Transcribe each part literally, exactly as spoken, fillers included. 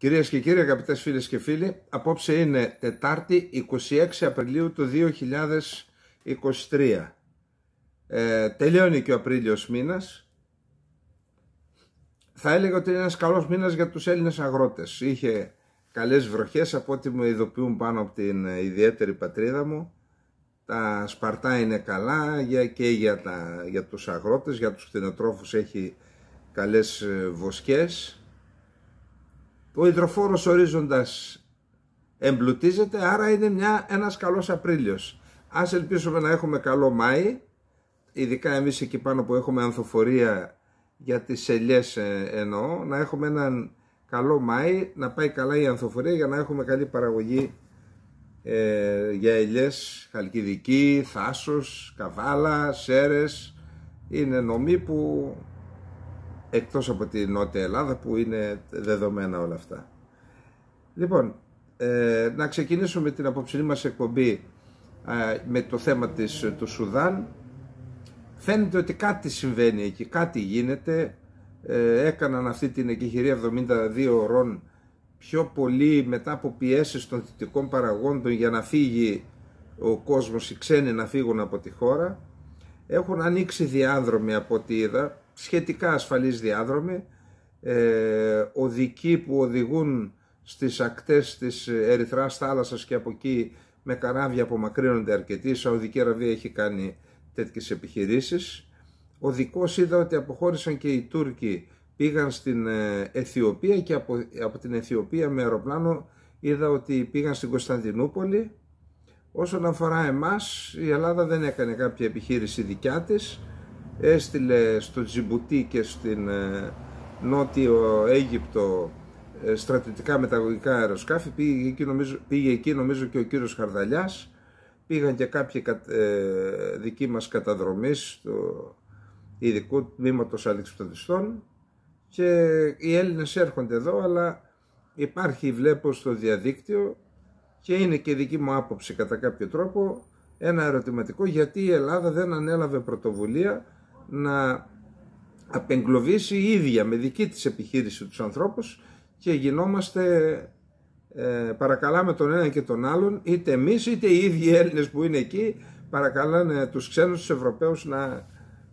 Κυρίες και κύριοι, αγαπητές φίλες και φίλοι, απόψε είναι Τετάρτη είκοσι έξι Απριλίου του δύο χιλιάδες είκοσι τρία. Ε, τελειώνει και ο Απρίλιος μήνας. Θα έλεγα ότι είναι ένας καλός μήνας για τους Έλληνες αγρότες. Είχε καλές βροχές από ό,τι μου ειδοποιούν πάνω από την ιδιαίτερη πατρίδα μου. Τα σπαρτά είναι καλά για, και για, τα, για τους αγρότες, για τους κτηνοτρόφους έχει καλές βοσκές. Ο υδροφόρος ορίζοντας εμπλουτίζεται, άρα είναι μια, ένας καλός Απρίλιος. Ας ελπίσουμε να έχουμε καλό Μάη, ειδικά εμείς εκεί πάνω που έχουμε ανθοφορία για τις ελιές εννοώ, να έχουμε έναν καλό Μάη, να πάει καλά η ανθοφορία για να έχουμε καλή παραγωγή ε, για ελιές, χαλκιδική, θάσος, καβάλα, σέρες. Είναι νομοί που εκτός από τη Νότια Ελλάδα που είναι δεδομένα όλα αυτά. Λοιπόν, ε, να ξεκινήσουμε την απόψινή μας εκπομπή ε, με το θέμα της, του Σουδάν. Φαίνεται ότι κάτι συμβαίνει εκεί, κάτι γίνεται. Ε, έκαναν αυτή την εκεχηρία εβδομήντα δύο ωρών πιο πολύ μετά από πιέσεις των δυτικών παραγόντων για να φύγει ο κόσμος, οι ξένοι να φύγουν από τη χώρα. Έχουν ανοίξει διάδρομοι από ό,τι είδα, σχετικά ασφαλείς διάδρομοι, ε, οδικοί που οδηγούν στις ακτές της Ερυθράς θάλασσας και από εκεί με καράβια απομακρύνονται αρκετοί. Η Σαουδική Αραβία έχει κάνει τέτοιες επιχειρήσεις. Οδικώς είδα ότι αποχώρησαν και οι Τούρκοι, πήγαν στην Αιθιοπία και από, από την Αιθιοπία με αεροπλάνο είδα ότι πήγαν στην Κωνσταντινούπολη. Όσον αφορά εμάς, η Ελλάδα δεν έκανε κάποια επιχείρηση δικιά της. Έστειλε στο Τζιμπουτί και στην ε, Νότιο Αίγυπτο ε, στρατιωτικά μεταγωγικά αεροσκάφη. Πήγε εκεί, νομίζω, πήγε εκεί νομίζω και ο κύριος Χαρδαλιάς. Πήγαν και κάποιοι ε, δικοί μας καταδρομείς στο ειδικού τμήματος αλεξιπτοδιστών και οι Έλληνες έρχονται εδώ, αλλά υπάρχει, βλέπω στο διαδίκτυο, και είναι και δική μου άποψη κατά κάποιο τρόπο, ένα ερωτηματικό γιατί η Ελλάδα δεν ανέλαβε πρωτοβουλία να απεγκλωβίσει η ίδια με δική της επιχείρηση τους ανθρώπους και γινόμαστε, ε, παρακαλάμε τον ένα και τον άλλον, είτε εμείς είτε οι ίδιοι Έλληνες που είναι εκεί παρακαλάνε τους ξένους, τους Ευρωπαίους να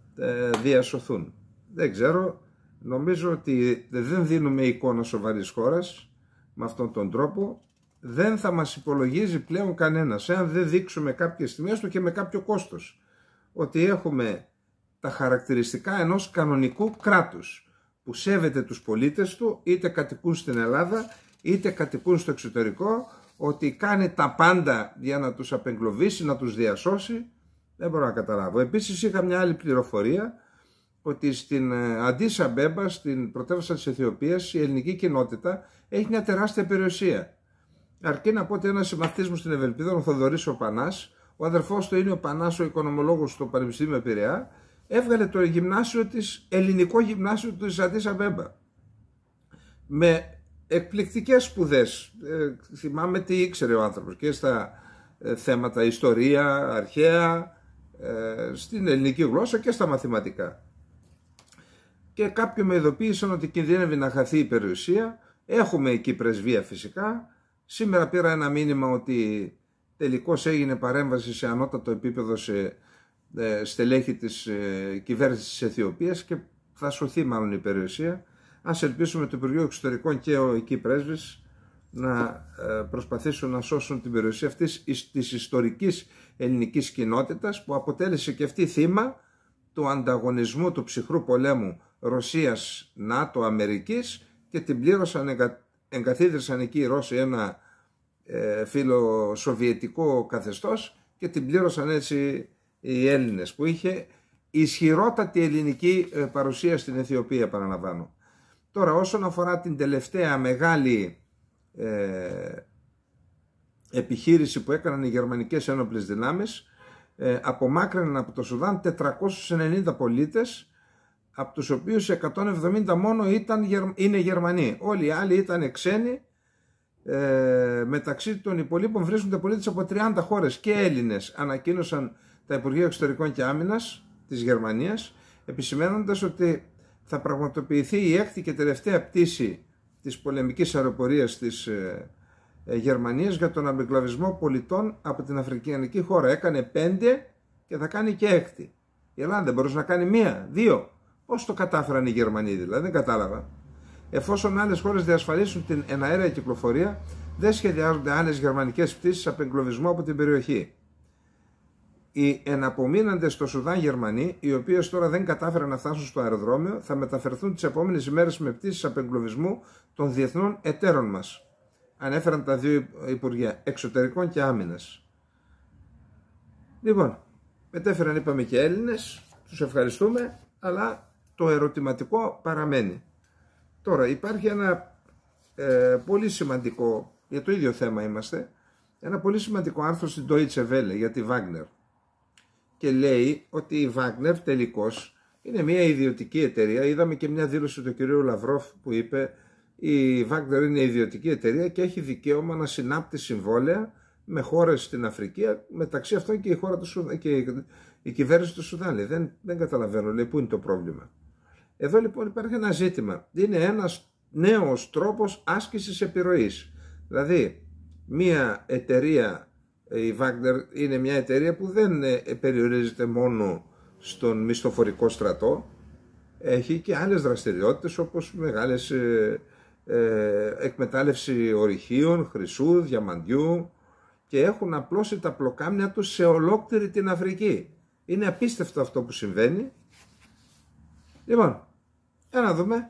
ε, διασωθούν. Δεν ξέρω, νομίζω ότι δεν δίνουμε εικόνα σοβαρής χώρας με αυτόν τον τρόπο. Δεν θα μας υπολογίζει πλέον κανένας εάν δεν δείξουμε κάποιες στιγμές του και με κάποιο κόστος ότι έχουμε τα χαρακτηριστικά ενός κανονικού κράτους που σέβεται τους πολίτες του, είτε κατοικούν στην Ελλάδα είτε κατοικούν στο εξωτερικό, ότι κάνει τα πάντα για να τους απεγκλωβίσει, να τους διασώσει. Δεν μπορώ να καταλάβω. Επίσης είχα μια άλλη πληροφορία ότι στην Αντίς Αμπέμπα, στην πρωτεύουσα της Αιθιοπίας, η ελληνική κοινότητα έχει μια τεράστια περιουσία. Αρκεί να πω ότι ένας συμμαθητής μου στην Ευελπίδα, ο Θοδωρής ο Πανάς, ο αδερφός του είναι ο Πανάς, ο οικονομολόγος στο Πανεπιστήμιο Πειραιά, έβγαλε το γυμνάσιο της, ελληνικό γυμνάσιο της Αντίς Αμπέμπα. Με εκπληκτικές σπουδές. Ε, θυμάμαι τι ήξερε ο άνθρωπος και στα ε, θέματα ιστορία, αρχαία, ε, στην ελληνική γλώσσα και στα μαθηματικά. Και κάποιοι με ειδοποίησαν ότι κινδύνευε να χαθεί η περιουσία. Έχουμε εκεί πρεσβεία φυσικά. Σήμερα πήρα ένα μήνυμα ότι τελικώς έγινε παρέμβαση σε ανώτατο επίπεδο σε ε, στελέχη της ε, κυβέρνησης της Αιθιοπίας και θα σωθεί μάλλον η περιουσία. Ας ελπίσουμε το Υπουργείο Εξωτερικών και ο εκεί πρέσβης να ε, προσπαθήσουν να σώσουν την περιουσία αυτής της ιστορικής ελληνικής κοινότητας που αποτέλεσε και αυτή θύμα του ανταγωνισμού του ψυχρού πολέμου Ρωσίας, ΝΑΤΟ, Αμερικής και την πλήρωσαν, εγκα, εγκαθίδρυσαν εκεί οι Ρώσοι ένα ε, φιλοσοβιετικό καθεστώς και την πλήρωσαν έτσι οι Έλληνες, που είχε ισχυρότατη ελληνική ε, παρουσία στην Αιθιοπία, παραλαμβάνω. Τώρα, όσον αφορά την τελευταία μεγάλη ε, επιχείρηση που έκαναν οι γερμανικές ένοπλες δυνάμεις, ε, απομάκρυναν από το Σουδάν τετρακόσιους ενενήντα πολίτες, από τους οποίους εκατόν εβδομήντα μόνο ήταν, είναι Γερμανοί. Όλοι οι άλλοι ήταν ξένοι. Ε, μεταξύ των υπολείπων βρίσκονται πολίτες από τριάντα χώρες και Έλληνες, ανακοίνωσαν τα Υπουργεία Εξωτερικών και Άμυνας της Γερμανίας, επισημαίνοντας ότι θα πραγματοποιηθεί η έκτη και τελευταία πτήση της πολεμικής αεροπορίας της ε, ε, Γερμανίας για τον απεγκλωβισμό πολιτών από την Αφρικανική χώρα. Έκανε πέντε και θα κάνει και έκτη. Η Ελλάδα δεν μπορούσε να κάνει μία, δύο. Πώς το κατάφεραν οι Γερμανοί δηλαδή, δεν κατάλαβα. Εφόσον άλλες χώρες διασφαλίσουν την εναέρια κυκλοφορία, δεν σχεδιάζονται άλλες γερμανικές πτήσεις απεγκλωβισμού από την περιοχή. Οι εναπομείναντες στο Σουδάν Γερμανοί, οι οποίες τώρα δεν κατάφεραν να φτάσουν στο αεροδρόμιο, θα μεταφερθούν τις επόμενες ημέρες με πτήσεις απεγκλωβισμού των διεθνών εταίρων μας. Ανέφεραν τα δύο Υπουργεία Εξωτερικών και Άμυνας. Λοιπόν, μετέφεραν είπαμε και Έλληνες, τους ευχαριστούμε, αλλά το ερωτηματικό παραμένει. Τώρα υπάρχει ένα ε, πολύ σημαντικό, για το ίδιο θέμα είμαστε, ένα πολύ σημαντικό άρθρο στην Deutsche Welle για τη Wagner. Και λέει ότι η Wagner τελικώς είναι μια ιδιωτική εταιρεία. Είδαμε και μια δήλωση του κυρίου Λαυρόφ που είπε η Wagner είναι ιδιωτική εταιρεία και έχει δικαίωμα να συνάπτει συμβόλαια με χώρες στην Αφρική, μεταξύ αυτών και η, χώρα του Σουδάν, και η κυβέρνηση του Σουδάν. Δεν, δεν καταλαβαίνω, λέει, πού είναι το πρόβλημα. Εδώ λοιπόν υπάρχει ένα ζήτημα. Είναι ένας νέος τρόπος άσκησης επιρροής. Δηλαδή, μια εταιρεία, η Wagner είναι μια εταιρεία που δεν περιορίζεται μόνο στον μισθοφορικό στρατό. Έχει και άλλες δραστηριότητες όπως μεγάλες ε, ε, εκμετάλλευση ορυχείων, χρυσού, διαμαντιού και έχουν απλώσει τα πλοκάμια τους σε ολόκληρη την Αφρική. Είναι απίστευτο αυτό που συμβαίνει. Λοιπόν, για να δούμε.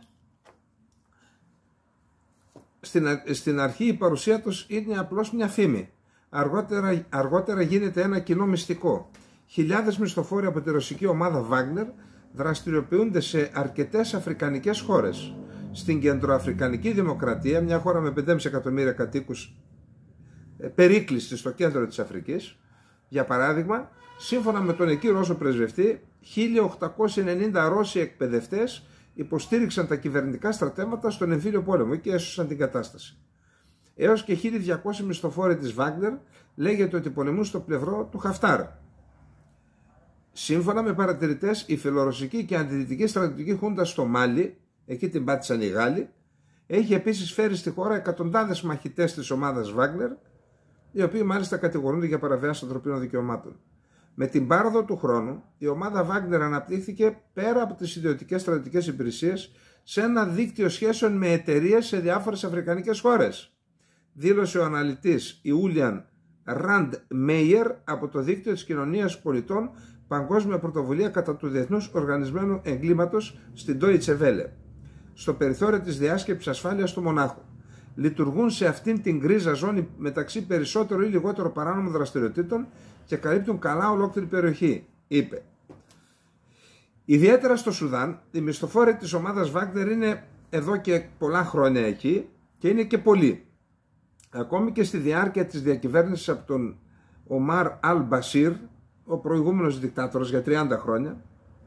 Στην, στην αρχή η παρουσία τους είναι απλώς μια φήμη. Αργότερα, αργότερα γίνεται ένα κοινό μυστικό. Χιλιάδες μισθοφόροι από τη ρωσική ομάδα Wagner δραστηριοποιούνται σε αρκετές αφρικανικές χώρες. Στην Κεντροαφρικανική Δημοκρατία, μια χώρα με πέντε κόμμα πέντε εκατομμύρια κατοίκους, περίκλειστη στο κέντρο της Αφρικής, για παράδειγμα, σύμφωνα με τον εκεί Ρώσο πρεσβευτή, χίλια οκτακόσιοι ενενήντα Ρώσοι εκπαιδευτές υποστήριξαν τα κυβερνητικά στρατεύματα στον εμφύλιο πόλεμο και έσωσαν την κατάσταση. Έως και χίλια διακόσιοι μισθοφόροι της Wagner λέγεται ότι πολεμούν στο πλευρό του Χαφτάρ. Σύμφωνα με παρατηρητές, η φιλορωσική και αντιδυτική στρατιωτική χούντα στο Μάλι, εκεί την πάτησαν οι Γάλλοι, έχει επίσης φέρει στη χώρα εκατοντάδες μαχητές της ομάδας Wagner, οι οποίοι μάλιστα κατηγορούνται για παραβιάσεις ανθρωπίνων δικαιωμάτων. Με την πάροδο του χρόνου, η ομάδα Wagner αναπτύχθηκε πέρα από τις ιδιωτικές στρατιωτικές υπηρεσίες σε ένα δίκτυο σχέσεων με εταιρείες σε διάφορες αφρικανικές χώρες. Δήλωσε ο αναλυτής Ιούλιαν Ραντ Μέιερ από το δίκτυο της κοινωνίας πολιτών Παγκόσμια Πρωτοβουλία κατά του Διεθνούς Οργανισμένου Εγκλήματος στην Deutsche Welle. Στο περιθώριο της διάσκεψης ασφάλειας του Μονάχου. Λειτουργούν σε αυτήν την γκρίζα ζώνη μεταξύ περισσότερο ή λιγότερο παράνομων δραστηριοτήτων και καλύπτουν καλά ολόκληρη περιοχή, είπε. Ιδιαίτερα στο Σουδάν, οι μισθοφόροι της ομάδας Wagner είναι εδώ και πολλά χρόνια εκεί και είναι και πολλοί. Ακόμη και στη διάρκεια της διακυβέρνησης από τον Ομάρ Αλ Μπασίρ, ο προηγούμενος δικτάτορας για τριάντα χρόνια,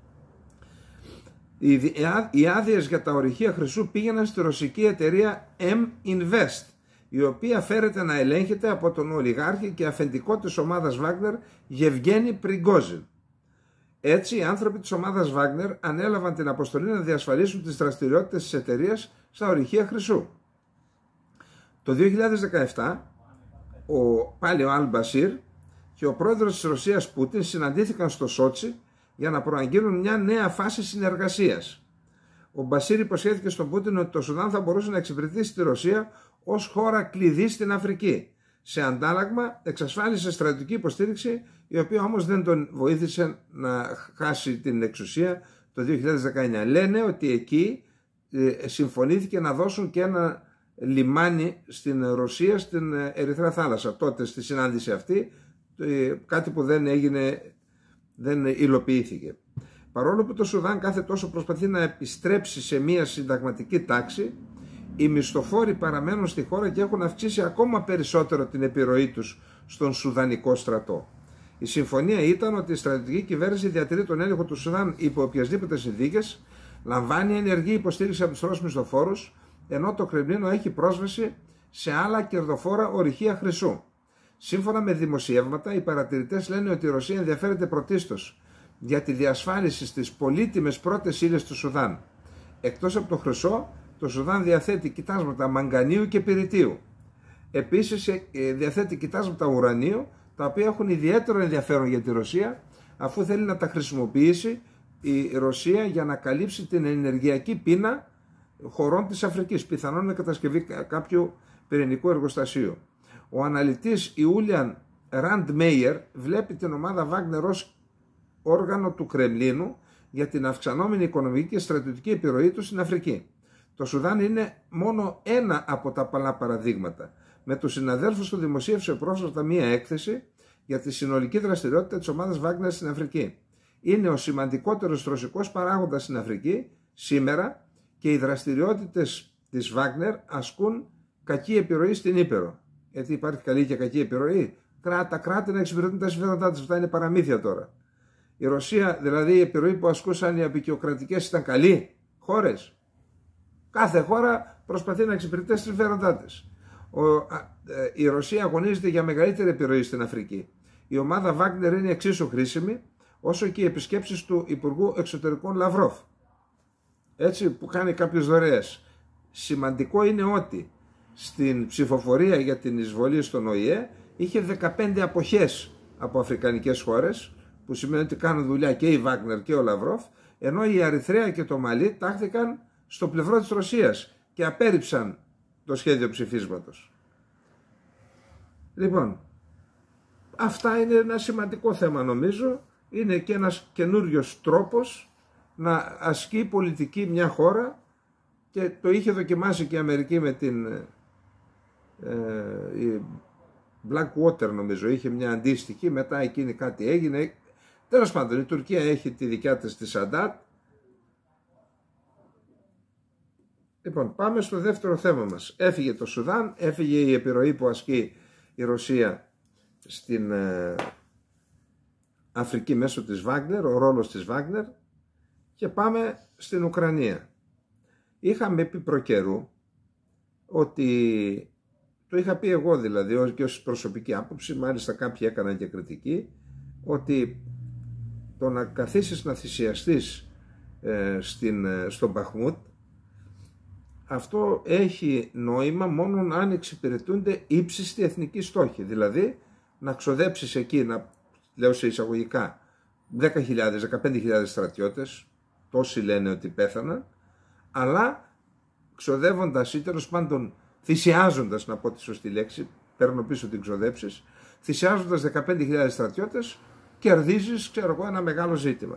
οι άδειες για τα ορυχεία χρυσού πήγαιναν στη ρωσική εταιρεία M-Invest, η οποία φέρεται να ελέγχεται από τον ολιγάρχη και αφεντικό της ομάδας Wagner Γεβγένι Πριγκόζιν. Έτσι, οι άνθρωποι της ομάδας Wagner ανέλαβαν την αποστολή να διασφαλίσουν τις δραστηριότητες της εταιρείας στα ορυχεία χρυσού. Το δύο χιλιάδες δεκαεπτά, ο, πάλι ο Αλ Μπασίρ και ο πρόεδρος της Ρωσίας Πούτιν συναντήθηκαν στο Σότσι για να προαγγείλουν μια νέα φάση συνεργασίας. Ο Μπασίρ υποσχέθηκε στον Πούτιν ότι το Σουδάν θα μπορούσε να εξυπηρετήσει τη Ρωσία ως χώρα κλειδί στην Αφρική. Σε αντάλλαγμα εξασφάλισε στρατιωτική υποστήριξη, η οποία όμως δεν τον βοήθησε να χάσει την εξουσία το δύο χιλιάδες δεκαεννιά. Λένε ότι εκεί ε, συμφωνήθηκε να δώσουν και ένα λιμάνι στην Ρωσία, στην Ερυθρά θάλασσα. Τότε στη συνάντηση αυτή, ε, κάτι που δεν έγινε, δεν υλοποιήθηκε. Παρόλο που το Σουδάν κάθε τόσο προσπαθεί να επιστρέψει σε μια συνταγματική τάξη, οι μισθοφόροι παραμένουν στη χώρα και έχουν αυξήσει ακόμα περισσότερο την επιρροή τους στον Σουδανικό στρατό. Η συμφωνία ήταν ότι η στρατιωτική κυβέρνηση διατηρεί τον έλεγχο του Σουδάν υπό οποιασδήποτε συνθήκες, λαμβάνει ενεργή υποστήριξη από τους Ρώσους μισθοφόρους, ενώ το Κρεμλίνο έχει πρόσβαση σε άλλα κερδοφόρα ορυχεία χρυσού. Σύμφωνα με δημοσιεύματα, οι παρατηρητές λένε ότι η Ρωσία ενδιαφέρεται πρωτίστως για τη διασφάλιση στις πολύτιμες πρώτες ύλες του Σουδάν. Εκτός από το χρυσό, Το Σουδάν διαθέτει κοιτάσματα μαγκανίου και πυρητίου. Επίσης διαθέτει κοιτάσματα ουρανίου, τα οποία έχουν ιδιαίτερο ενδιαφέρον για τη Ρωσία, αφού θέλει να τα χρησιμοποιήσει η Ρωσία για να καλύψει την ενεργειακή πείνα χωρών της Αφρικής, πιθανόν με κατασκευή κάποιου πυρηνικού εργοστασίου. Ο αναλυτής Ιούλιαν Ραντμέιερ βλέπει την ομάδα Βάγνερ ως όργανο του Κρεμλίνου για την αυξανόμενη οικονομική και στρατιωτική επιρροή του στην Αφρική. Το Σουδάν είναι μόνο ένα από τα πολλά παραδείγματα. Με τους συναδέλφους του δημοσίευσε πρόσφατα μία έκθεση για τη συνολική δραστηριότητα της ομάδας Βάγνερ στην Αφρική. Είναι ο σημαντικότερος ρωσικός παράγοντας στην Αφρική σήμερα και οι δραστηριότητες της Βάγνερ ασκούν κακή επιρροή στην Ήπειρο. Γιατί υπάρχει καλή και κακή επιρροή. Τα κράτη να εξυπηρετούν τα συμφέροντά τους. Αυτά είναι παραμύθια τώρα. Η Ρωσία, δηλαδή η επιρροή που ασκούσαν οι απεικιοκρατικές ήταν καλή χώρες. Κάθε χώρα προσπαθεί να εξυπηρετήσει τα συμφέροντά της. Η Ρωσία αγωνίζεται για μεγαλύτερη επιρροή στην Αφρική. Η ομάδα Βάγνερ είναι εξίσου χρήσιμη όσο και οι επισκέψεις του Υπουργού Εξωτερικών Λαυρόφ. Έτσι, που κάνει κάποιες δωρεές. Σημαντικό είναι ότι στην ψηφοφορία για την εισβολή στον Ο Η Ε είχε δεκαπέντε αποχές από αφρικανικές χώρες, που σημαίνει ότι κάνουν δουλειά και η Βάγνερ και ο Λαυρόφ, ενώ η Ερυθρέα και το Μαλί τάχθηκαν στο πλευρό της Ρωσίας και απέρριψαν το σχέδιο ψηφίσματος. Λοιπόν, αυτά είναι ένα σημαντικό θέμα νομίζω. Είναι και ένας καινούριος τρόπος να ασκεί πολιτική μια χώρα, και το είχε δοκιμάσει και η Αμερική με την ε, η Blackwater, νομίζω, είχε μια αντίστοιχη, μετά εκείνη κάτι έγινε. Τέλος πάντων, η Τουρκία έχει τη δικιά της τη Σαντάτ. Λοιπόν, πάμε στο δεύτερο θέμα μας. Έφυγε το Σουδάν, έφυγε η επιρροή που ασκεί η Ρωσία στην ε, Αφρική μέσω της Βάγνερ, ο ρόλος της Βάγνερ, και πάμε στην Ουκρανία. Είχαμε πει προκαιρού ότι, το είχα πει εγώ δηλαδή και ως προσωπική άποψη, μάλιστα κάποιοι έκαναν και κριτική, ότι το να καθίσεις να θυσιαστείς ε, στην, στον Μπαχμούτ, αυτό έχει νόημα μόνο αν εξυπηρετούνται ύψιστοι εθνικοί στόχοι. Δηλαδή να ξοδέψεις εκεί, να λέω σε εισαγωγικά, δέκα χιλιάδες, δεκαπέντε χιλιάδες στρατιώτες, τόσοι λένε ότι πέθαναν, αλλά ξοδεύοντας ή τέλος πάντων θυσιάζοντας, να πω τη σωστή λέξη, παίρνω πίσω την ξοδέψεις, θυσιάζοντας δεκαπέντε χιλιάδες στρατιώτες, κερδίζεις, ξέρω εγώ, ένα μεγάλο ζήτημα.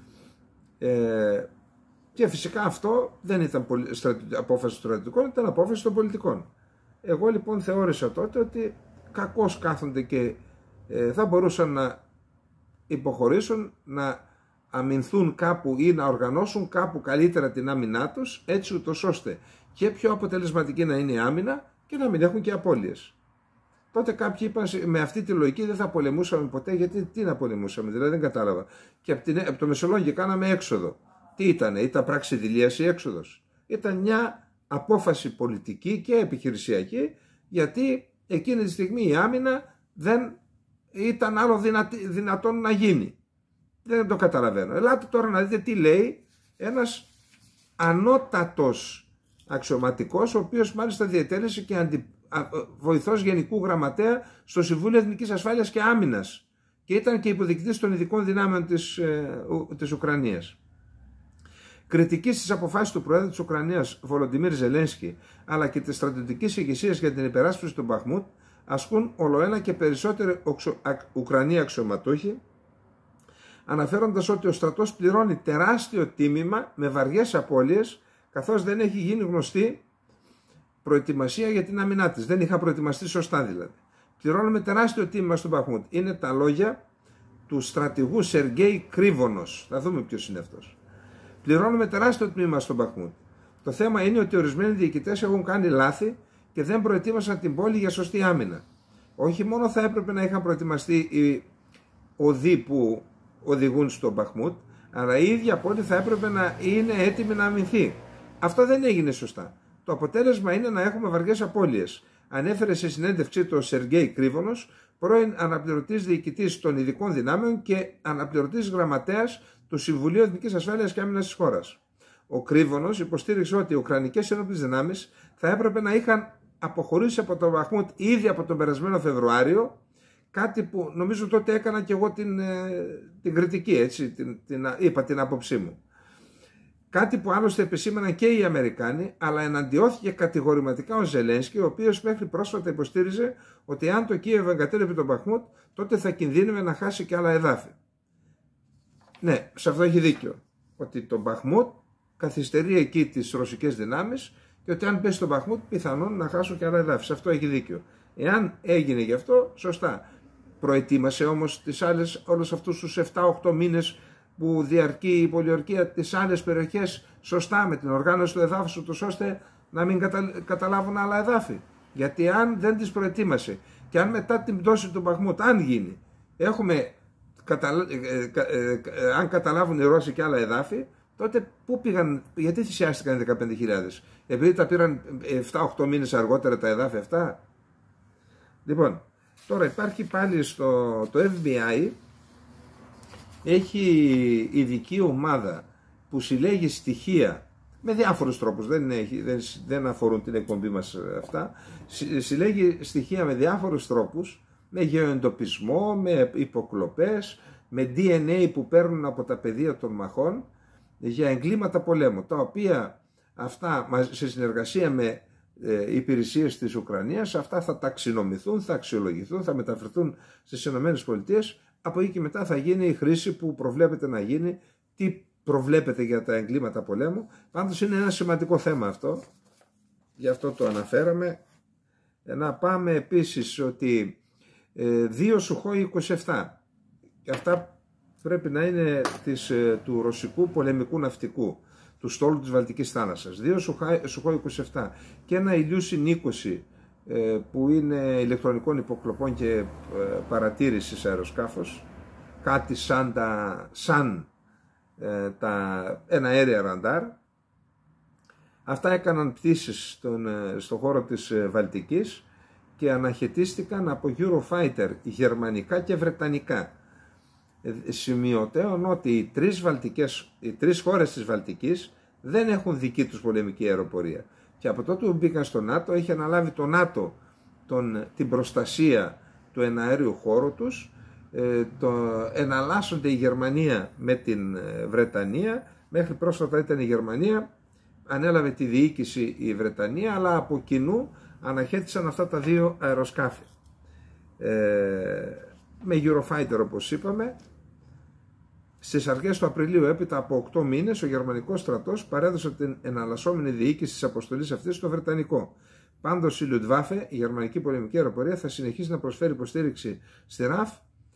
Ε, και φυσικά αυτό δεν ήταν απόφαση των στρατιωτικών, ήταν απόφαση των πολιτικών. Εγώ λοιπόν θεώρησα τότε ότι κακώς κάθονται και ε, θα μπορούσαν να υποχωρήσουν, να αμυνθούν κάπου ή να οργανώσουν κάπου καλύτερα την άμυνά τους, έτσι ούτως ώστε και πιο αποτελεσματική να είναι η άμυνα και να μην έχουν και απώλειες. Τότε κάποιοι είπαν, με αυτή τη λογική δεν θα πολεμούσαμε ποτέ, γιατί τι να πολεμούσαμε, δηλαδή δεν κατάλαβα. Και από, την, από το Μεσολόγγι κάναμε έξοδο. Τι ήτανε, ήταν πράξη δηλίας ή έξοδος? Ήταν μια απόφαση πολιτική και επιχειρησιακή, γιατί εκείνη τη στιγμή η άμυνα δεν ήταν άλλο δυνατή, δυνατόν να γίνει. Δεν το καταλαβαίνω. Ελάτε τώρα να δείτε τι λέει ένας ανώτατος αξιωματικός, ο οποίος μάλιστα διετέλεσε και αντι... βοηθός Γενικού Γραμματέα στο Συμβούλιο Εθνικής Ασφάλειας και Άμυνας και ήταν και υποδιοικητής των ειδικών δυνάμεων της, ε, της Ουκρανίας. Κριτική στις αποφάσεις του Προέδρου της Ουκρανίας Βολοντιμίρ Ζελένσκι, αλλά και της στρατιωτικής ηγεσίας για την υπεράσπιση του Μπαχμούτ, ασκούν ολοένα και περισσότεροι Ουκρανοί αξιωματούχοι, αναφέροντας ότι ο στρατός πληρώνει τεράστιο τίμημα με βαριές απώλειες, καθώς δεν έχει γίνει γνωστή προετοιμασία για την άμυνά της. Δεν είχα προετοιμαστεί σωστά δηλαδή. Πληρώνουμε τεράστιο τίμημα στον Μπαχμούτ. Είναι τα λόγια του στρατηγού Σεργέη Κρύβονος. Θα δούμε ποιος είναι αυτός. Πληρώνουμε τεράστιο τμήμα στον Μπαχμούτ. Το θέμα είναι ότι ορισμένοι διοικητές έχουν κάνει λάθη και δεν προετοίμασαν την πόλη για σωστή άμυνα. Όχι μόνο θα έπρεπε να είχαν προετοιμαστεί οι οδοί που οδηγούν στον Μπαχμούτ, αλλά η ίδια πόλη θα έπρεπε να είναι έτοιμη να αμυνθεί. Αυτό δεν έγινε σωστά. Το αποτέλεσμα είναι να έχουμε βαριές απώλειες. Ανέφερε σε συνέντευξή του ο Σεργέη Κρύβονος, πρώην αναπληρωτής διοικητής των ειδικών δυνάμεων και αναπληρωτής γραμματέας του Συμβουλίου Εθνικής Ασφάλειας και Άμυνας της χώρας. ο Κρύβωνος υποστήριξε ότι οι Ουκρανικές ενόπλες δυνάμεις θα έπρεπε να είχαν αποχωρήσει από τον Μπαχμούτ ήδη από τον περασμένο Φεβρουάριο, κάτι που νομίζω τότε έκανα και εγώ την, την κριτική, έτσι, την, την, είπα την άποψή μου. Κάτι που άλλωστε επισήμαναν και οι Αμερικάνοι, αλλά εναντιώθηκε κατηγορηματικά ο Ζελένσκι, ο οποίος μέχρι πρόσφατα υποστήριζε ότι αν το Κίεβο εγκατέλειπε τον Μπαχμούτ, τότε θα κινδύνευε να χάσει και άλλα εδάφη. Ναι, σε αυτό έχει δίκιο. Ότι το Μπαχμούτ καθυστερεί εκεί τις ρωσικές δυνάμεις και ότι αν πέσει το Μπαχμούτ, πιθανόν να χάσουν και άλλα εδάφη. Σε αυτό έχει δίκιο. Εάν έγινε γι' αυτό, σωστά. Προετοίμασε όμως τις άλλες, όλους αυτούς τους επτά οκτώ μήνες που διαρκεί η πολιορκία, τις άλλες περιοχές σωστά με την οργάνωση του εδάφους, ούτως ώστε να μην κατα... καταλάβουν άλλα εδάφη. Γιατί αν δεν τις προετοίμασε και αν μετά την πτώση του Μπαχμούτ, αν γίνει, έχουμε, κατα... ε, ε, ε, ε, αν καταλάβουν οι Ρώσοι και άλλα εδάφη, τότε πού πήγαν, γιατί θυσιάστηκαν οι δεκαπέντε χιλιάδες, επειδή τα πήραν επτά οκτώ μήνες αργότερα τα εδάφη αυτά. Λοιπόν, τώρα υπάρχει πάλι στο το εφ μπι άι, έχει ειδική ομάδα που συλλέγει στοιχεία με διάφορους τρόπους, δεν, έχει, δεν, δεν αφορούν την εκπομπή μας αυτά, συλλέγει στοιχεία με διάφορους τρόπους, με γεωεντοπισμό, με υποκλοπές, με ντι εν έι που παίρνουν από τα πεδία των μαχών για εγκλήματα πολέμου, τα οποία αυτά σε συνεργασία με ε, υπηρεσίες της Ουκρανίας, αυτά θα ταξινομηθούν, θα αξιολογηθούν, θα μεταφερθούν στις ΗΠΑ. Από εκεί και μετά θα γίνει η χρήση που προβλέπεται να γίνει, τι προβλέπεται για τα εγκλήματα πολέμου. Πάντως είναι ένα σημαντικό θέμα αυτό, γι' αυτό το αναφέραμε. Να πάμε επίσης ότι ε, δύο Σουχόι είκοσι επτά, και αυτά πρέπει να είναι της, ε, του ρωσικού πολεμικού ναυτικού, του στόλου της Βαλτικής θάλασσας. Δύο Σουχόι είκοσι επτά και ένα Ηλιούσιν είκοσι, που είναι ηλεκτρονικών υποκλοπών και παρατήρησης αεροσκάφος, κάτι σαν, τα, σαν ε, τα, ένα αέρια ραντάρ. Αυτά έκαναν πτήσεις στον, στον χώρο της Βαλτικής και αναχαιτίστηκαν από Eurofighter γερμανικά και βρετανικά. Ε, σημειωτέων ότι οι τρεις, Βαλτικές, οι τρεις χώρες της Βαλτικής δεν έχουν δική τους πολεμική αεροπορία. Και από τότε που μπήκαν στο ΝΑΤΟ, έχει αναλάβει το ΝΑΤΟ τον, την προστασία του εναέριου χώρου τους. Ε, το, εναλλάσσονται η Γερμανία με την Βρετανία. Μέχρι πρόσφατα ήταν η Γερμανία, ανέλαβε τη διοίκηση η Βρετανία, αλλά από κοινού αναχέτησαν αυτά τα δύο αεροσκάφη. Ε, με Eurofighter, όπως είπαμε. Στις αρχές του Απριλίου, έπειτα από οκτώ μήνες, ο γερμανικός στρατός παρέδωσε την εναλλασσόμενη διοίκηση της αποστολής αυτής στο βρετανικό. Πάντως η Luftwaffe, η γερμανική πολεμική αεροπορία, θα συνεχίσει να προσφέρει υποστήριξη στη ΡΑΦ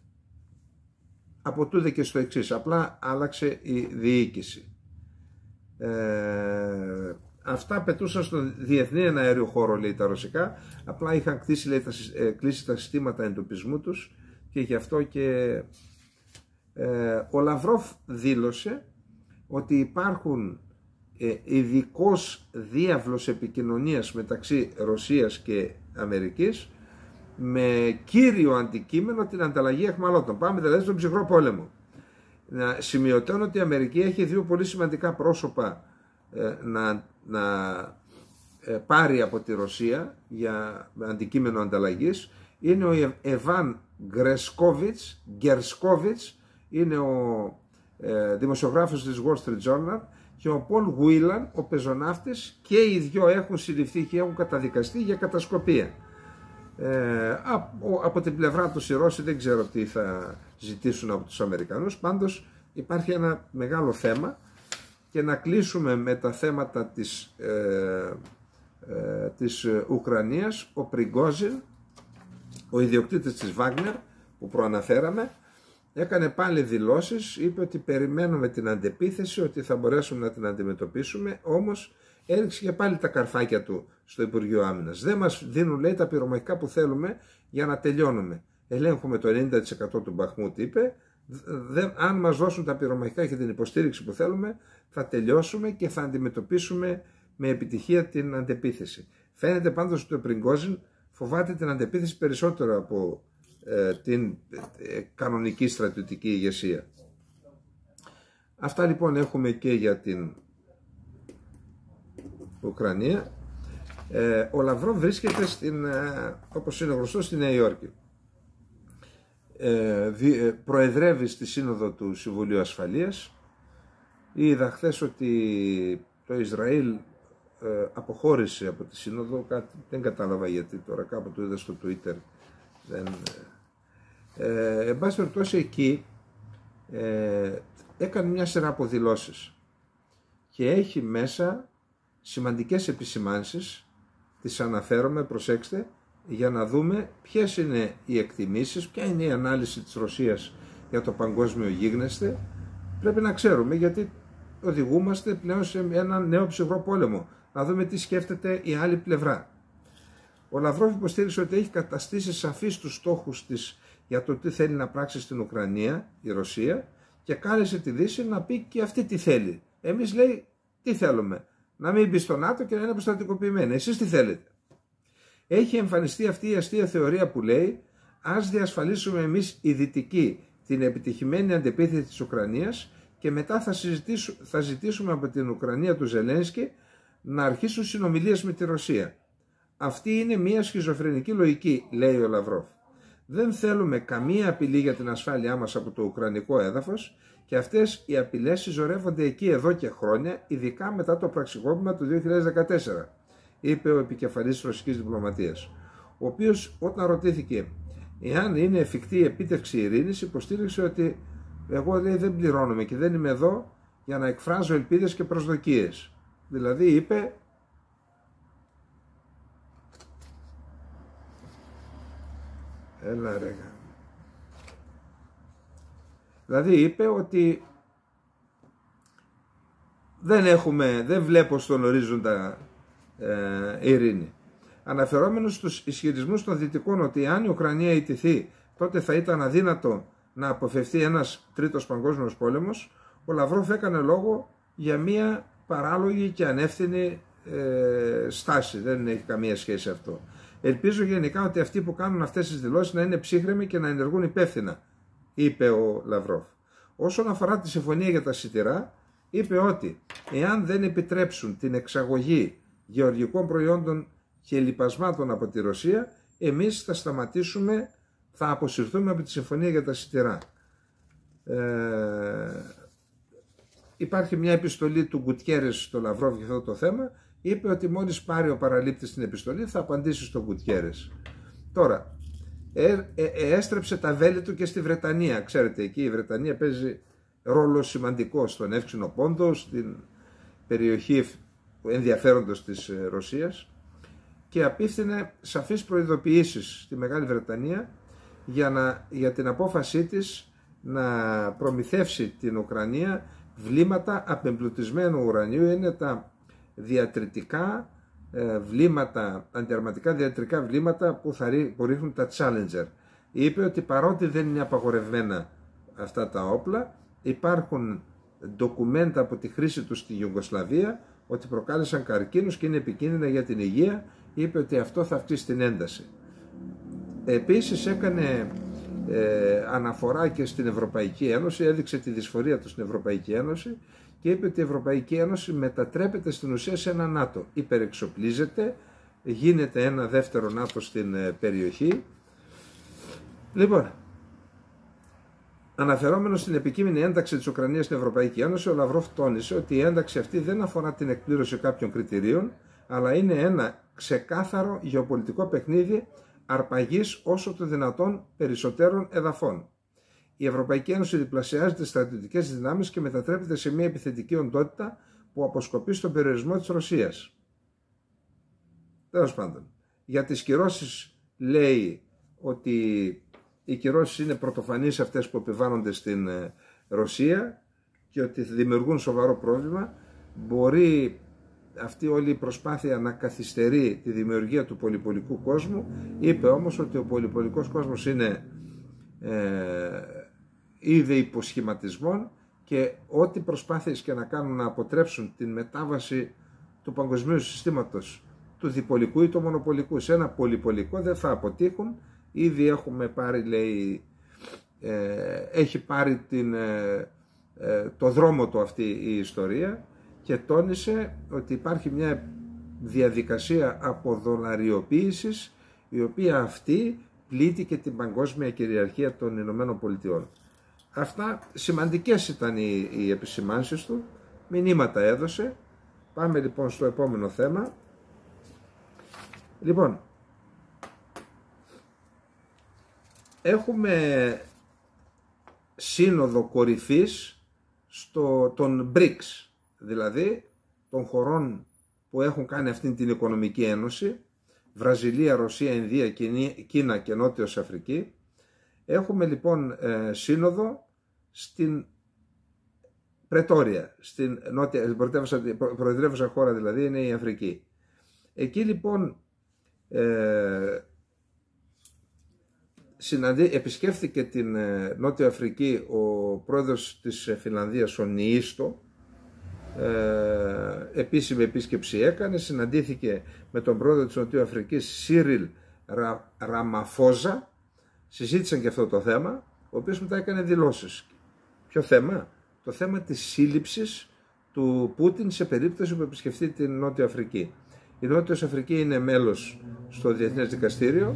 από τούδε και στο εξής. Απλά άλλαξε η διοίκηση. Ε, αυτά πετούσαν στον διεθνή εναέριο χώρο, λέει, τα ρωσικά. Απλά είχαν κλείσει, λέει, τα, ε, κλείσει τα συστήματα εντοπισμού τους και γι' αυτό και... Ε, ο Λαυρόφ δήλωσε ότι υπάρχουν ε, ειδικός διάβλος επικοινωνίας μεταξύ Ρωσίας και Αμερικής με κύριο αντικείμενο την ανταλλαγή αιχμαλώτων. Πάμε δηλαδή στον ψυχρό πόλεμο. Να σημειωτώνω ότι η Αμερική έχει δύο πολύ σημαντικά πρόσωπα ε, να, να ε, πάρει από τη Ρωσία για αντικείμενο ανταλλαγής. Είναι ο Εβάν Γκρεσκόβιτς, Γκερσκόβιτς, είναι ο ε, δημοσιογράφος της Wall Street Journal, και ο Πολ Γουίλαν, ο πεζοναύτης, και οι δυο έχουν συλληφθεί και έχουν καταδικαστεί για κατασκοπία. Ε, από, από την πλευρά τους οι Ρώσοι δεν ξέρω τι θα ζητήσουν από τους Αμερικανούς. Πάντως υπάρχει ένα μεγάλο θέμα, και να κλείσουμε με τα θέματα της, ε, ε, της Ουκρανίας. Ο Πριγκόζιν, ο ιδιοκτήτης της Βάγνερ που προαναφέραμε, έκανε πάλι δηλώσεις, είπε ότι περιμένουμε την αντεπίθεση, ότι θα μπορέσουμε να την αντιμετωπίσουμε, όμως έριξε και πάλι τα καρφάκια του στο Υπουργείο Άμυνας. Δεν μας δίνουν, λέει, τα πυρομαχικά που θέλουμε για να τελειώνουμε. Ελέγχουμε το ενενήντα τοις εκατό του Μπαχμούτ, είπε. Δεν, αν μας δώσουν τα πυρομαχικά και την υποστήριξη που θέλουμε, θα τελειώσουμε και θα αντιμετωπίσουμε με επιτυχία την αντεπίθεση. Φαίνεται πάντως ότι ο Πριγκόζιν φοβάται την αντεπίθεση περισσότερο από ε, την ε, κανονική στρατιωτική ηγεσία. Αυτά λοιπόν έχουμε και για την Ουκρανία. Ε, ο Λαυρόβ βρίσκεται στην, ε, όπως είναι γνωστό, στη Νέα Υόρκη. Ε, δι, ε, προεδρεύει στη σύνοδο του Συμβουλίου Ασφαλείας. Είδα χθες ότι το Ισραήλ ε, αποχώρησε από τη σύνοδο, κάτι, δεν κατάλαβα γιατί τώρα, κάπου το είδα στο Twitter. Δεν, ε, εν πάση περιπτώσει εκεί ε, έκανε μια σειρά από δηλώσεις και έχει μέσα σημαντικές επισημάνσεις, τις αναφέρομαι, προσέξτε, για να δούμε ποιες είναι οι εκτιμήσεις, ποια είναι η ανάλυση της Ρωσίας για το παγκόσμιο γίγνεσθε. Πρέπει να ξέρουμε, γιατί οδηγούμαστε πλέον σε έναν νέο ψυχρό πόλεμο, να δούμε τι σκέφτεται η άλλη πλευρά. Ο Λαυρόβ υποστήριξε ότι έχει καταστήσει σαφείς τους στόχους της για το τι θέλει να πράξει στην Ουκρανία η Ρωσία και κάλεσε τη Δύση να πει και αυτή τι θέλει. Εμείς, λέει, τι θέλουμε? Να μην μπει στο ΝΑΤΟ και να είναι αποστρατικοποιημένη. Εσείς τι θέλετε? Έχει εμφανιστεί αυτή η αστεία θεωρία που λέει ας διασφαλίσουμε εμείς οι Δυτικοί την επιτυχημένη αντεπίθεση της Ουκρανίας και μετά θα, θα ζητήσουμε από την Ουκρανία του Ζελένσκι να αρχίσουν συνομιλίες με τη Ρωσία. Αυτή είναι μια σχιζοφρενική λογική, λέει ο Λαυρόβ. Δεν θέλουμε καμία απειλή για την ασφάλειά μας από το ουκρανικό έδαφος και αυτές οι απειλές συσσωρεύονται εκεί εδώ και χρόνια, ειδικά μετά το πραξικόπημα του δύο χιλιάδες δεκατέσσερα, είπε ο επικεφαλής της ρωσικής διπλωματίας, ο οποίος όταν ρωτήθηκε εάν είναι εφικτή η επίτευξη ειρήνης, υποστήριξε ότι εγώ, λέει, δεν πληρώνομαι και δεν είμαι εδώ για να εκφράζω ελπίδες και προσδοκίες. Δηλαδή είπε, έλα ρε, δηλαδή είπε ότι δεν έχουμε, δεν βλέπω στον ορίζοντα ε, ειρήνη. Αναφερόμενος στους ισχυρισμούς των Δυτικών ότι αν η Ουκρανία ιτηθεί τότε θα ήταν αδύνατο να αποφευθεί ένας τρίτος παγκόσμιος πόλεμος, ο Λαυρόβ έκανε λόγο για μια παράλογη και ανεύθυνη ε, στάση. Δεν έχει καμία σχέση αυτό. Ελπίζω γενικά ότι αυτοί που κάνουν αυτές τις δηλώσεις να είναι ψύχρεμοι και να ενεργούν υπεύθυνα, είπε ο Λαυρόβ. Όσον αφορά τη συμφωνία για τα σιτηρά, είπε ότι εάν δεν επιτρέψουν την εξαγωγή γεωργικών προϊόντων και λιπασμάτων από τη Ρωσία, εμείς θα σταματήσουμε, θα αποσυρθούμε από τη συμφωνία για τα σιτηρά. Ε, υπάρχει μια επιστολή του Γκουτιέρες στο Λαυρόβ για αυτό το θέμα. Είπε ότι μόλις πάρει ο παραλήπτης την επιστολή θα απαντήσει στον Γκουτιέρες. Τώρα, ε, ε, ε, έστρεψε τα βέλη του και στη Βρετανία. Ξέρετε, εκεί η Βρετανία παίζει ρόλο σημαντικό στον Εύξηνο Πόντο, στην περιοχή ενδιαφέροντος της Ρωσίας, και απίφθινε σαφείς προειδοποιήσεις στη Μεγάλη Βρετανία για, να, για την απόφασή της να προμηθεύσει την Ουκρανία βλήματα απεμπλουτισμένου ουρανίου. Είναι τα διατρητικά ε, βλήματα, αντιαρματικά διατρητικά βλήματα που, θα, που ρίχνουν τα Challenger. Είπε ότι παρότι δεν είναι απαγορευμένα αυτά τα όπλα, υπάρχουν ντοκουμέντα από τη χρήση τους στη Ιουγκοσλαβία ότι προκάλεσαν καρκίνους και είναι επικίνδυνα για την υγεία. Είπε ότι αυτό θα αυξήσει την ένταση. Επίσης έκανε ε, αναφορά και στην Ευρωπαϊκή Ένωση, έδειξε τη δυσφορία του στην Ευρωπαϊκή Ένωση και είπε ότι η Ευρωπαϊκή Ένωση μετατρέπεται στην ουσία σε ένα ΝΑΤΟ. Υπερεξοπλίζεται, γίνεται ένα δεύτερο ΝΑΤΟ στην ε, περιοχή. Λοιπόν, αναφερόμενο στην επικείμενη ένταξη της Ουκρανίας στην Ευρωπαϊκή Ένωση, ο Λαυρόβ τόνισε ότι η ένταξη αυτή δεν αφορά την εκπλήρωση κάποιων κριτηρίων, αλλά είναι ένα ξεκάθαρο γεωπολιτικό παιχνίδι αρπαγής όσο το δυνατόν περισσότερων εδαφών. Η Ευρωπαϊκή Ένωση διπλασιάζει τις στρατιωτικές δυνάμεις και μετατρέπεται σε μια επιθετική οντότητα που αποσκοπεί στον περιορισμό της Ρωσίας. Τέλος πάντων, για τις κυρώσεις λέει ότι οι κυρώσεις είναι πρωτοφανείς αυτές που επιβάλλονται στην Ρωσία και ότι δημιουργούν σοβαρό πρόβλημα. Μπορεί αυτή όλη η προσπάθεια να καθυστερεί τη δημιουργία του πολυπολικού κόσμου. Είπε όμως ότι ο πολυπολικός κόσμος είναι ε, ήδη υποσχηματισμών και ό,τι προσπάθειες και να κάνουν να αποτρέψουν την μετάβαση του παγκοσμίου συστήματος του διπολικού ή του μονοπολικού σε ένα πολυπολικό δεν θα αποτύχουν. Ήδη έχουμε πάρει, λέει, ε, έχει πάρει την, ε, ε, το δρόμο του αυτή η ιστορία και τόνισε ότι υπάρχει μια διαδικασία αποδολαριοποίησης, η οποία αυτή πλήττει και την παγκόσμια κυριαρχία των Ηνωμένων Πολιτειών. Αυτά σημαντικές ήταν οι, οι επισημάνσεις του, μηνύματα έδωσε. Πάμε λοιπόν στο επόμενο θέμα. Λοιπόν, έχουμε σύνοδο κορυφής στο, των μπρικς, δηλαδή των χωρών που έχουν κάνει αυτήν την οικονομική ένωση, Βραζιλία, Ρωσία, Ινδία, Κίνα και Νότιος Αφρική. Έχουμε λοιπόν ε, σύνοδο στην Πρετόρια, στην νότια, προεδρεύουσα χώρα δηλαδή είναι η Αφρική. Εκεί λοιπόν ε, συναντή, επισκέφθηκε την ε, Νότια Αφρική ο πρόεδρος της Φινλανδίας, ο Νιίστο, ε, επίσημη επίσκεψη έκανε, συναντήθηκε με τον πρόεδρο της Νότια Αφρικής, Σίριλ Ρα, Ραμαφόζα, συζήτησαν και αυτό το θέμα, ο οποίος μετά έκανε δηλώσεις. Ποιο θέμα? Το θέμα της σύλληψης του Πούτιν σε περίπτωση που επισκεφτεί την Νότια Αφρική. Η Νότια Αφρική είναι μέλος στο Διεθνές Δικαστήριο,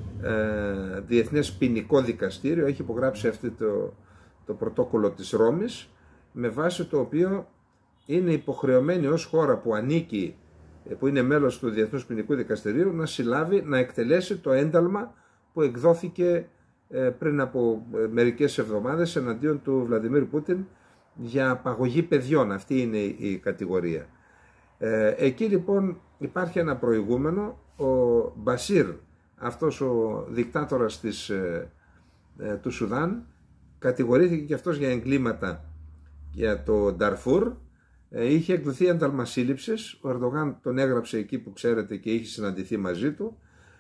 ε, Διεθνές Ποινικό Δικαστήριο, έχει υπογράψει αυτό το, το πρωτόκολλο της Ρώμης, με βάση το οποίο είναι υποχρεωμένη ως χώρα που ανήκει, που είναι μέλος του Διεθνούς Ποινικού Δικαστηρίου, να συλλάβει, να εκτελέσει το ένταλμα που εκδόθηκε πριν από μερικές εβδομάδες εναντίον του Βλαντιμίρ Πούτιν για απαγωγή παιδιών. Αυτή είναι η κατηγορία. Εκεί λοιπόν υπάρχει ένα προηγούμενο. Ο Μπασίρ, αυτός ο δικτάτορας της, του Σουδάν, κατηγορήθηκε και αυτός για εγκλήματα για το Νταρφούρ. Είχε εκδοθεί ένταλμα σύλληψης. Ο Ερντογάν τον έγραψε εκεί που ξέρετε και είχε συναντηθεί μαζί του.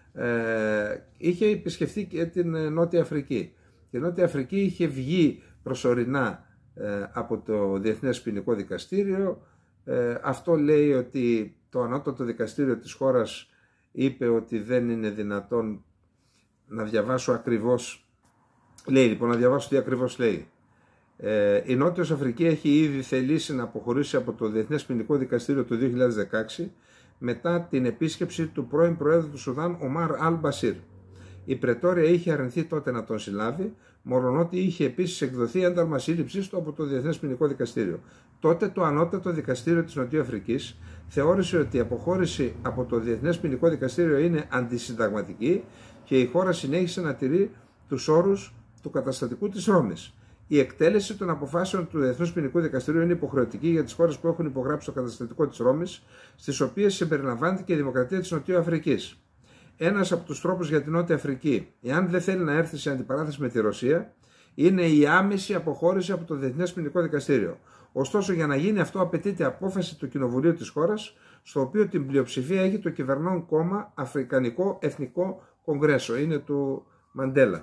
Ε, είχε επισκεφθεί και την Νότια Αφρική. Η Νότια Αφρική είχε βγει προσωρινά ε, από το Διεθνές Ποινικό Δικαστήριο. Ε, αυτό λέει ότι το ανώτατο δικαστήριο της χώρας είπε ότι δεν είναι δυνατόν να διαβάσω ακριβώς. Λέει λοιπόν, να διαβάσω τι ακριβώς λέει. Ε, η Νότιος Αφρική έχει ήδη θελήσει να αποχωρήσει από το Διεθνές Ποινικό Δικαστήριο το δύο χιλιάδες δεκαέξι μετά την επίσκεψη του πρώην Προέδρου του Σουδάν, Ομάρ Αλ Μπασίρ. Η Πρετόρια είχε αρνηθεί τότε να τον συλλάβει, μολονότι είχε επίσης εκδοθεί ένταλμα σύλληψης του από το Διεθνές Ποινικό Δικαστήριο. Τότε το ανώτατο δικαστήριο της Νοτιοαφρικής θεώρησε ότι η αποχώρηση από το Διεθνές Ποινικό Δικαστήριο είναι αντισυνταγματική και η χώρα συνέχισε να τηρεί τους όρους του καταστατικού της Ρώμης. Η εκτέλεση των αποφάσεων του Διεθνούς Ποινικού Δικαστηρίου είναι υποχρεωτική για τις χώρες που έχουν υπογράψει το καταστατικό της Ρώμης, στις οποίες συμπεριλαμβάνεται και η Δημοκρατία της Νοτιού Αφρικής. Ένας από τους τρόπους για την Νότια Αφρική, εάν δεν θέλει να έρθει σε αντιπαράθεση με τη Ρωσία, είναι η άμεση αποχώρηση από το Διεθνές Ποινικό Δικαστήριο. Ωστόσο, για να γίνει αυτό, απαιτείται απόφαση του Κοινοβουλίου της χώρας, στο οποίο την πλειοψηφία έχει το κυβερνών κόμμα Αφρικανικό Εθνικό Κογκρέσο. Είναι του Μαντέλα.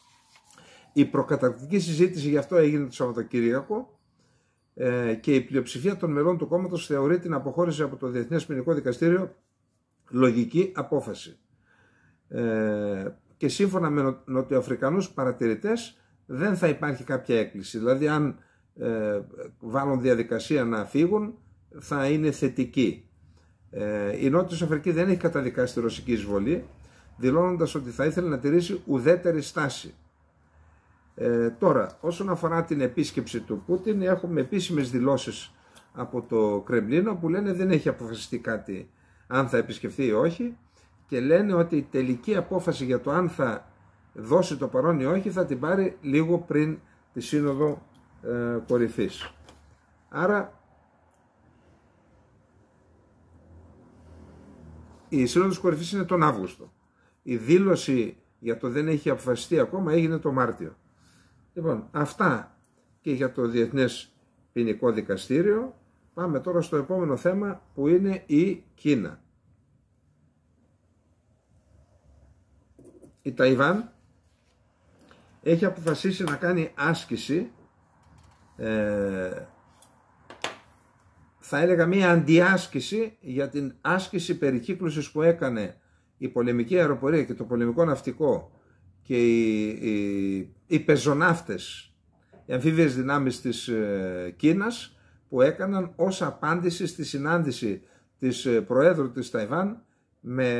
Η προκαταρκτική συζήτηση γι' αυτό έγινε το Σαββατοκύριακο ε, και η πλειοψηφία των μελών του κόμματος θεωρεί την αποχώρηση από το Διεθνές Ποινικό Δικαστήριο λογική απόφαση. Ε, και σύμφωνα με νοτιοαφρικανούς παρατηρητές δεν θα υπάρχει κάποια έκκληση. Δηλαδή αν ε, βάλουν διαδικασία να φύγουν θα είναι θετική. Ε, η Νότιος Αφρική δεν έχει καταδικάσει τη ρωσική εισβολή, δηλώνοντας ότι θα ήθελε να τηρήσει ουδέτερη στάση. Ε, τώρα, όσον αφορά την επίσκεψη του Πούτιν, έχουμε επίσημες δηλώσεις από το Κρεμλίνο που λένε δεν έχει αποφασιστεί κάτι αν θα επισκεφθεί ή όχι και λένε ότι η τελική απόφαση για το αν θα δώσει το παρόν ή όχι θα την πάρει λίγο πριν τη Σύνοδο ε, Κορυφής. Άρα η Σύνοδος Κορυφής είναι τον Αύγουστο. Η δήλωση για το δεν έχει αποφασιστεί ακόμα έγινε το Μάρτιο. Λοιπόν, αυτά και για το Διεθνές Ποινικό Δικαστήριο. Πάμε τώρα στο επόμενο θέμα που είναι η Κίνα. Η Ταϊβάν έχει αποφασίσει να κάνει άσκηση, ε, θα έλεγα μία αντιάσκηση για την άσκηση περικύκλωσης που έκανε η πολεμική αεροπορία και το πολεμικό ναυτικό και οι, οι, οι πεζοναύτες, οι αμφίβιες δυνάμεις της ε, Κίνας που έκαναν ως απάντηση στη συνάντηση της Προέδρου της Ταϊβάν με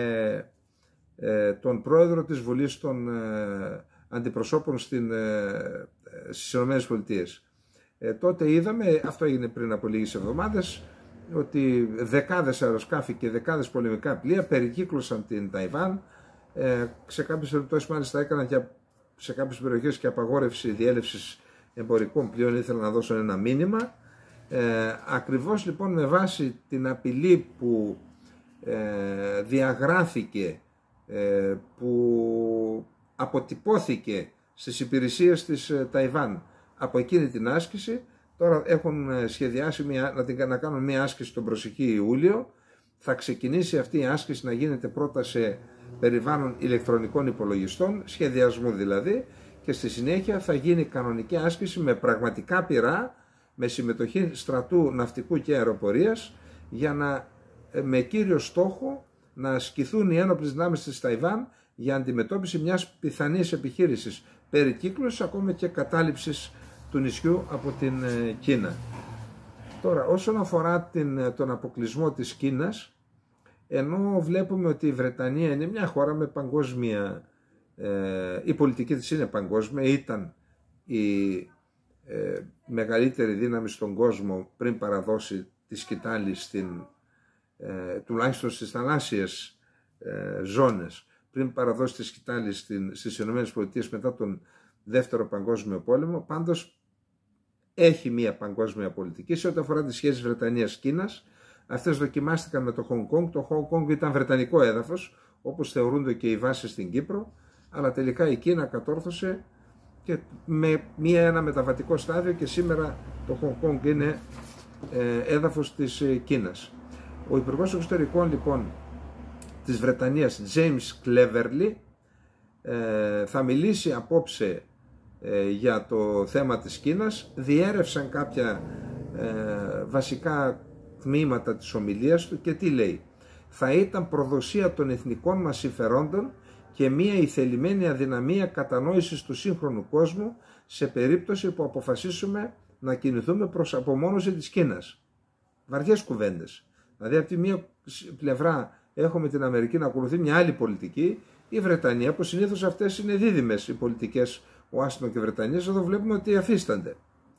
ε, τον Πρόεδρο της Βουλής των ε, Αντιπροσώπων στην, ε, στις ΗΠΑ. Ε, τότε είδαμε, αυτό έγινε πριν από λίγες εβδομάδες, ότι δεκάδες αεροσκάφη και δεκάδες πολεμικά πλοία περικύκλωσαν την Ταϊβάν. Ε, σε κάποιες περιπτώσεις μάλιστα έκαναν και σε κάποιες περιοχές και απαγόρευση διέλευσης εμπορικών πλοίων, ήθελαν να δώσουν ένα μήνυμα. Ε, ακριβώς λοιπόν με βάση την απειλή που ε, διαγράφηκε, ε, που αποτυπώθηκε στις υπηρεσίες της ε, Ταϊβάν από εκείνη την άσκηση, τώρα έχουν σχεδιάσει μια, να, την, να κάνουν μια άσκηση τον προσεχή Ιούλιο. Θα ξεκινήσει αυτή η άσκηση να γίνεται πρώτα σε περιβάλλον ηλεκτρονικών υπολογιστών, σχεδιασμού δηλαδή, και στη συνέχεια θα γίνει κανονική άσκηση με πραγματικά πυρά, με συμμετοχή στρατού, ναυτικού και αεροπορίας, για να, με κύριο στόχο να ασκηθούν οι ένοπλες δυνάμεις της Ταϊβάν για αντιμετώπιση μιας πιθανής επιχείρησης περικύκλωσης, ακόμα και κατάληψης του νησιού από την Κίνα. Τώρα, όσον αφορά την, τον αποκλεισμό της Κίνας, ενώ βλέπουμε ότι η Βρετανία είναι μια χώρα με παγκόσμια, ε, η πολιτική της είναι παγκόσμια, ήταν η ε, μεγαλύτερη δύναμη στον κόσμο πριν παραδώσει τη σκητάλη στην, ε, τουλάχιστον στις θαλάσσιες ε, ζώνες, πριν παραδώσει τη σκητάλη στην, στις ΗΠΑ μετά τον Δεύτερο Παγκόσμιο Πόλεμο. Πάντως έχει μια παγκόσμια πολιτική σε ό,τι αφορά τις σχέσεις Βρετανίας-Κίνας. Αυτές δοκιμάστηκαν με το Χονγκ Κονγκ. Το Χονγκ Κονγκ ήταν βρετανικό έδαφος, όπως θεωρούνται και οι βάσεις στην Κύπρο, αλλά τελικά η Κίνα κατόρθωσε και με μια, ένα μεταβατικό στάδιο, και σήμερα το Χονγκ Κονγκ είναι ε, έδαφος της ε, Κίνας. Ο Υπουργός Εξωτερικών λοιπόν της Βρετανίας, James Cleverly, ε, θα μιλήσει απόψε ε, για το θέμα της Κίνας. Διέρευσαν κάποια ε, βασικά τμήματα της ομιλίας του και τι λέει: θα ήταν προδοσία των εθνικών μας συμφερόντων και μία ηθελημένη αδυναμία κατανόησης του σύγχρονου κόσμου σε περίπτωση που αποφασίσουμε να κινηθούμε προς απομόνωση της Κίνας. Βαριές κουβέντες. Δηλαδή από τη μία πλευρά έχουμε την Αμερική να ακολουθεί μια άλλη πολιτική, η Βρετανία, που συνήθως αυτές είναι δίδυμες οι πολιτικές, Ουάσιγκτον και Βρετανίας, εδώ βλέπουμε ότι αφίστανται.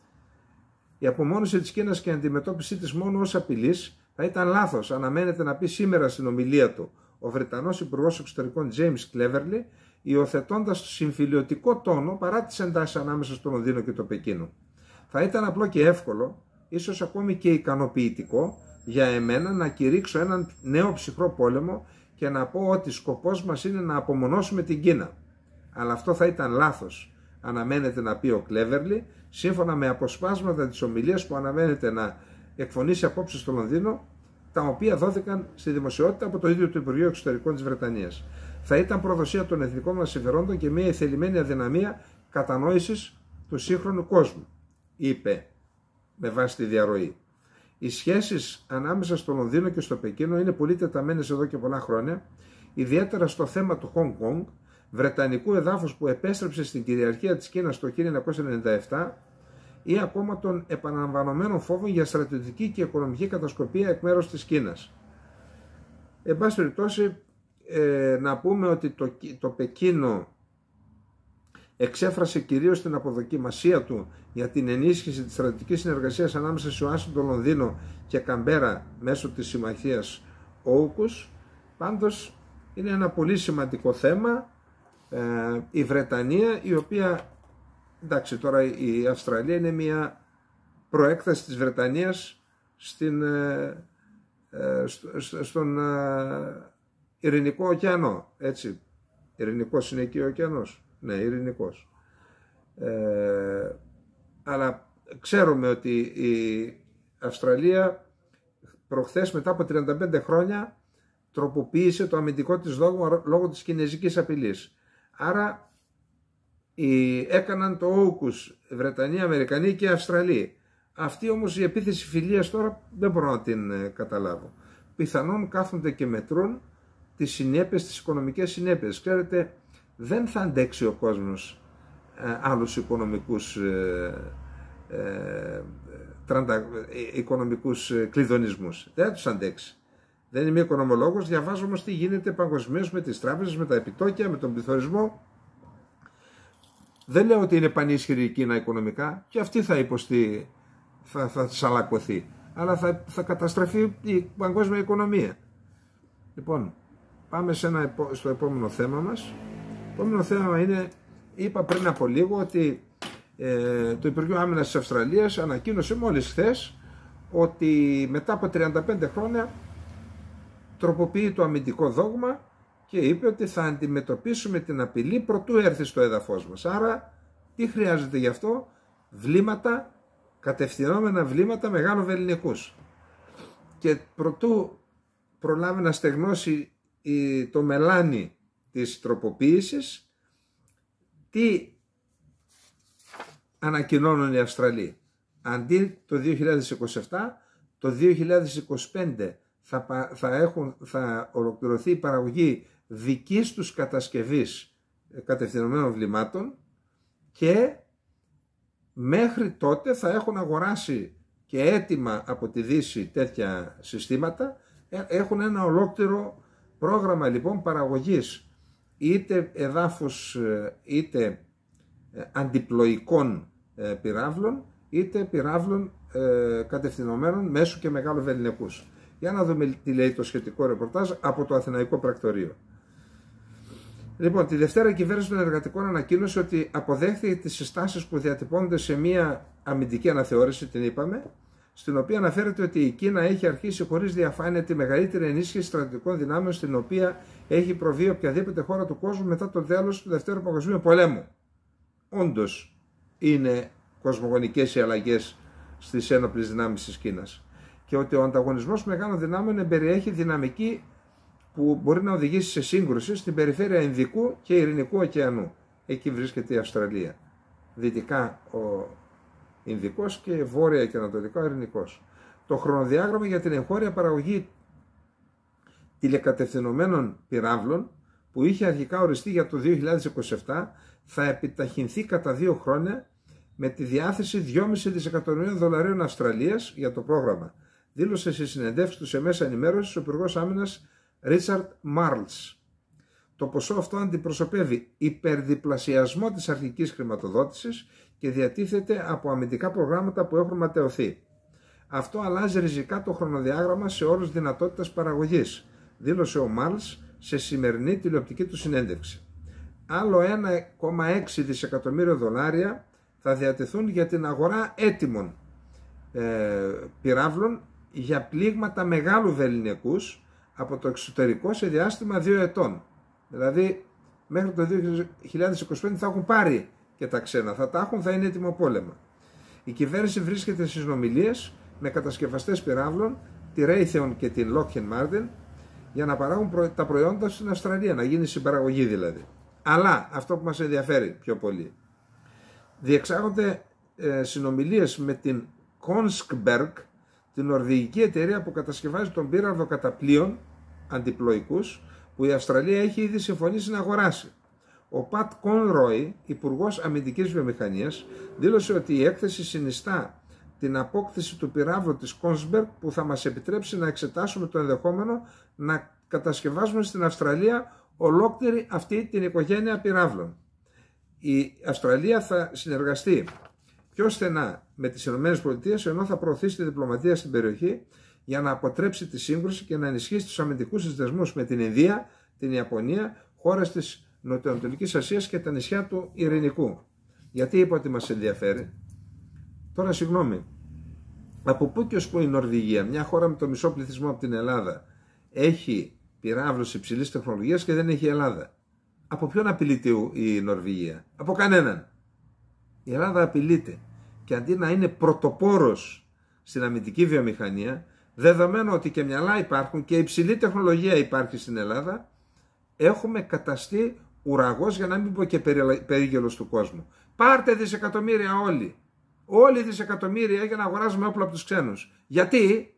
Η απομόνωση της Κίνας και η αντιμετώπιση της μόνο ως απειλής θα ήταν λάθος, αναμένεται να πει σήμερα στην ομιλία του ο Βρετανός Υπουργός Εξωτερικών James Cleverly, υιοθετώντας συμφιλιωτικό τόνο παρά τις εντάσεις ανάμεσα στο Λονδίνο και το Πεκίνο. Θα ήταν απλό και εύκολο, ίσως ακόμη και ικανοποιητικό, για εμένα να κηρύξω έναν νέο ψυχρό πόλεμο και να πω ότι σκοπός μας είναι να απομονώσουμε την Κίνα. Αλλά αυτό θα ήταν λάθος, αναμένεται να πει ο Cleverly, σύμφωνα με αποσπάσματα της ομιλίας που αναμένεται να εκφωνήσει απόψε στο Λονδίνο, τα οποία δόθηκαν στη δημοσιότητα από το ίδιο το Υπουργείο Εξωτερικών της Βρετανίας. Θα ήταν προδοσία των εθνικών μας συμφερόντων και μια ηθελημένη αδυναμία κατανόησης του σύγχρονου κόσμου, είπε με βάση τη διαρροή. Οι σχέσεις ανάμεσα στο Λονδίνο και στο Πεκίνο είναι πολύ τεταμένες εδώ και πολλά χρόνια, ιδιαίτερα στο θέμα του Χονγκ Κονγκ, βρετανικού εδάφους που επέστρεψε στην κυριαρχία της Κίνας το χίλια εννιακόσια ενενήντα επτά, ή ακόμα των επαναλαμβανομένων φόβων για στρατιωτική και οικονομική κατασκοπία εκ μέρους της Κίνας. Εν πάση περιπτώσει, ε, να πούμε ότι το, το Πεκίνο εξέφρασε κυρίως την αποδοκιμασία του για την ενίσχυση της στρατιωτικής συνεργασίας ανάμεσα σε Ουάσιγκτον, Λονδίνο και Καμπέρα μέσω της συμμαχίας όκους. Πάντως είναι ένα πολύ σημαντικό θέμα. Ε, η Βρετανία, η οποία, εντάξει, τώρα η Αυστραλία είναι μια προέκταση της Βρετανίας στην, ε, ε, στο, στον ε, Ειρηνικό ωκεανό, έτσι. Ειρηνικός είναι εκεί ο ωκεανός. Ναι, ειρηνικός. Ε, αλλά ξέρουμε ότι η Αυστραλία προχθές, μετά από τριάντα πέντε χρόνια, τροποποίησε το αμυντικό της δόγμα λόγω της κινέζικης απειλής. Άρα οι, έκαναν το όκους Βρετανία, Αμερικανοί και Αυστραλοί. Αυτή όμως η επίθεση φιλίας τώρα δεν μπορώ να την ε, καταλάβω. Πιθανόν κάθονται και μετρούν τις συνέπειες, τις οικονομικές συνέπειες. Ξέρετε, δεν θα αντέξει ο κόσμος ε, άλλους οικονομικούς, ε, ε, τραντα, ε, οικονομικούς κλειδονισμούς. Δεν θα τους αντέξει. Δεν είμαι οικονομολόγος, διαβάζω όμως τι γίνεται παγκοσμίως με τις τράπεζες, με τα επιτόκια, με τον πληθωρισμό. Δεν λέω ότι είναι πανίσχυρη η Κίνα οικονομικά, και αυτή θα υποστεί, θα, θα σαλακωθεί, αλλά θα, θα καταστραφεί η παγκόσμια οικονομία. Λοιπόν, πάμε σε ένα, στο επόμενο θέμα μας. Το επόμενο θέμα είναι, είπα πριν από λίγο ότι ε, το Υπουργείο Άμυνας της Αυστραλίας ανακοίνωσε μόλις χθες ότι μετά από τριάντα πέντε χρόνια τροποποιεί το αμυντικό δόγμα και είπε ότι θα αντιμετωπίσουμε την απειλή προτού έρθει στο έδαφος μας. Άρα, τι χρειάζεται γι' αυτό? Βλήματα, κατευθυνόμενα βλήματα μεγαλοβελληνικούς. Και προτού προλάβει να στεγνώσει το μελάνι της τροποποίησης, τι ανακοινώνουν οι Αυστραλοί? Αντί το δύο χιλιάδες είκοσι επτά, το δύο χιλιάδες είκοσι πέντε θα, θα, έχουν, θα ολοκληρωθεί η παραγωγή δικής τους κατασκευής κατευθυνωμένων βλημάτων και μέχρι τότε θα έχουν αγοράσει και έτοιμα από τη Δύση τέτοια συστήματα. Έχουν ένα ολόκληρο πρόγραμμα λοιπόν παραγωγής είτε εδάφους είτε αντιπλοϊκών πυράβλων είτε πυράβλων κατευθυνωμένων μέσου και μεγάλου βελληνικούς. Για να δούμε τι λέει το σχετικό ρεπορτάζ από το Αθηναϊκό Πρακτορείο. Λοιπόν, τη Δευτέρα η κυβέρνηση των εργατικών ανακοίνωσε ότι αποδέχθηκε τις συστάσεις που διατυπώνονται σε μια αμυντική αναθεώρηση, την είπαμε, στην οποία αναφέρεται ότι η Κίνα έχει αρχίσει χωρίς διαφάνεια τη μεγαλύτερη ενίσχυση στρατιωτικών δυνάμεων στην οποία έχει προβεί οποιαδήποτε χώρα του κόσμου μετά το τέλος του Δευτέρου Παγκοσμίου Πολέμου. Όντως είναι κοσμογονικές οι αλλαγές στις ένοπλες δυνάμεις της Κίνας. Και ότι ο ανταγωνισμός μεγάλων δυνάμεων εμπεριέχει δυναμική που μπορεί να οδηγήσει σε σύγκρουση στην περιφέρεια Ινδικού και Ειρηνικού ωκεανού. Εκεί βρίσκεται η Αυστραλία. Δυτικά ο Ινδικός και βόρεια και ανατολικά ο Ειρηνικός. Το χρονοδιάγραμμα για την εγχώρια παραγωγή τηλεκατευθυνωμένων πυράβλων που είχε αρχικά οριστεί για το δύο χιλιάδες είκοσι επτά θα επιταχυνθεί κατά δύο χρόνια με τη διάθεση δυόμισι δισεκατομμυρίων δολαρίων Αυστραλίας για το πρόγραμμα, δήλωσε σε συνεντεύξεις του σε μέσα ενημέρωσης ο Υπουργός Άμυνας Ρίτσαρντ Μάρλς. Το ποσό αυτό αντιπροσωπεύει υπερδιπλασιασμό της αρχικής χρηματοδότησης και διατίθεται από αμυντικά προγράμματα που έχουν ματαιωθεί. Αυτό αλλάζει ριζικά το χρονοδιάγραμμα σε όρους δυνατότητας παραγωγής, δήλωσε ο Μάρλς σε σημερινή τηλεοπτική του συνέντευξη. Άλλο ένα κόμμα έξι δισεκατομμύριο δολάρια θα διατεθούν για την αγορά έτοιμων ε, πυράβλων για πλήγματα μεγάλου βελληνικούς από το εξωτερικό σε διάστημα δύο ετών. Δηλαδή μέχρι το δύο χιλιάδες είκοσι πέντε θα έχουν πάρει και τα ξένα, θα τα έχουν, θα είναι έτοιμο πόλεμα. Η κυβέρνηση βρίσκεται στις συνομιλίες με κατασκευαστές πυράβλων, τη Raytheon και την Lockheed Martin, για να παράγουν τα προϊόντα στην Αυστραλία, να γίνει συμπαραγωγή δηλαδή. Αλλά αυτό που μας ενδιαφέρει πιο πολύ, διεξάγονται ε, συνομιλίες με την Kongsberg, την νορβηγική εταιρεία που κατασκευάζει τον πύραυλο καταπλοίων αντιπλοϊκούς, που η Αυστραλία έχει ήδη συμφωνήσει να αγοράσει. Ο Πατ Κόνροϊ, Υπουργός Αμυντικής Βιομηχανίας, δήλωσε ότι η έκθεση συνιστά την απόκτηση του πυράβλου της Kongsberg που θα μας επιτρέψει να εξετάσουμε το ενδεχόμενο να κατασκευάσουμε στην Αυστραλία ολόκληρη αυτή την οικογένεια πυράβλων. Η Αυστραλία θα συνεργαστεί πιο στενά με τις ΗΠΑ, ενώ θα προωθήσει τη διπλωματία στην περιοχή για να αποτρέψει τη σύγκρουση και να ενισχύσει τους αμυντικούς της δεσμούς με την Ινδία, την Ιαπωνία, χώρες της Νοτιοανατολικής Ασίας και τα νησιά του Ειρηνικού. Γιατί είπα ότι μας ενδιαφέρει? Τώρα συγγνώμη, από πού και ως πού η Νορβηγία, μια χώρα με το μισό πληθυσμό από την Ελλάδα, έχει πυράβλους υψηλής τεχνολογίας και δεν έχει η Ελλάδα? Από ποιον απειλείται η Νορβηγία? Από κανέναν. Η Ελλάδα απειλείται. Και αντί να είναι πρωτοπόρος στην αμυντική βιομηχανία, δεδομένου ότι και μυαλά υπάρχουν και υψηλή τεχνολογία υπάρχει στην Ελλάδα, έχουμε καταστεί ουραγός, για να μην πω και περίγελος του κόσμου. Πάρτε δισεκατομμύρια όλοι. Όλοι δισεκατομμύρια για να αγοράζουμε όπλα από τους ξένους. Γιατί?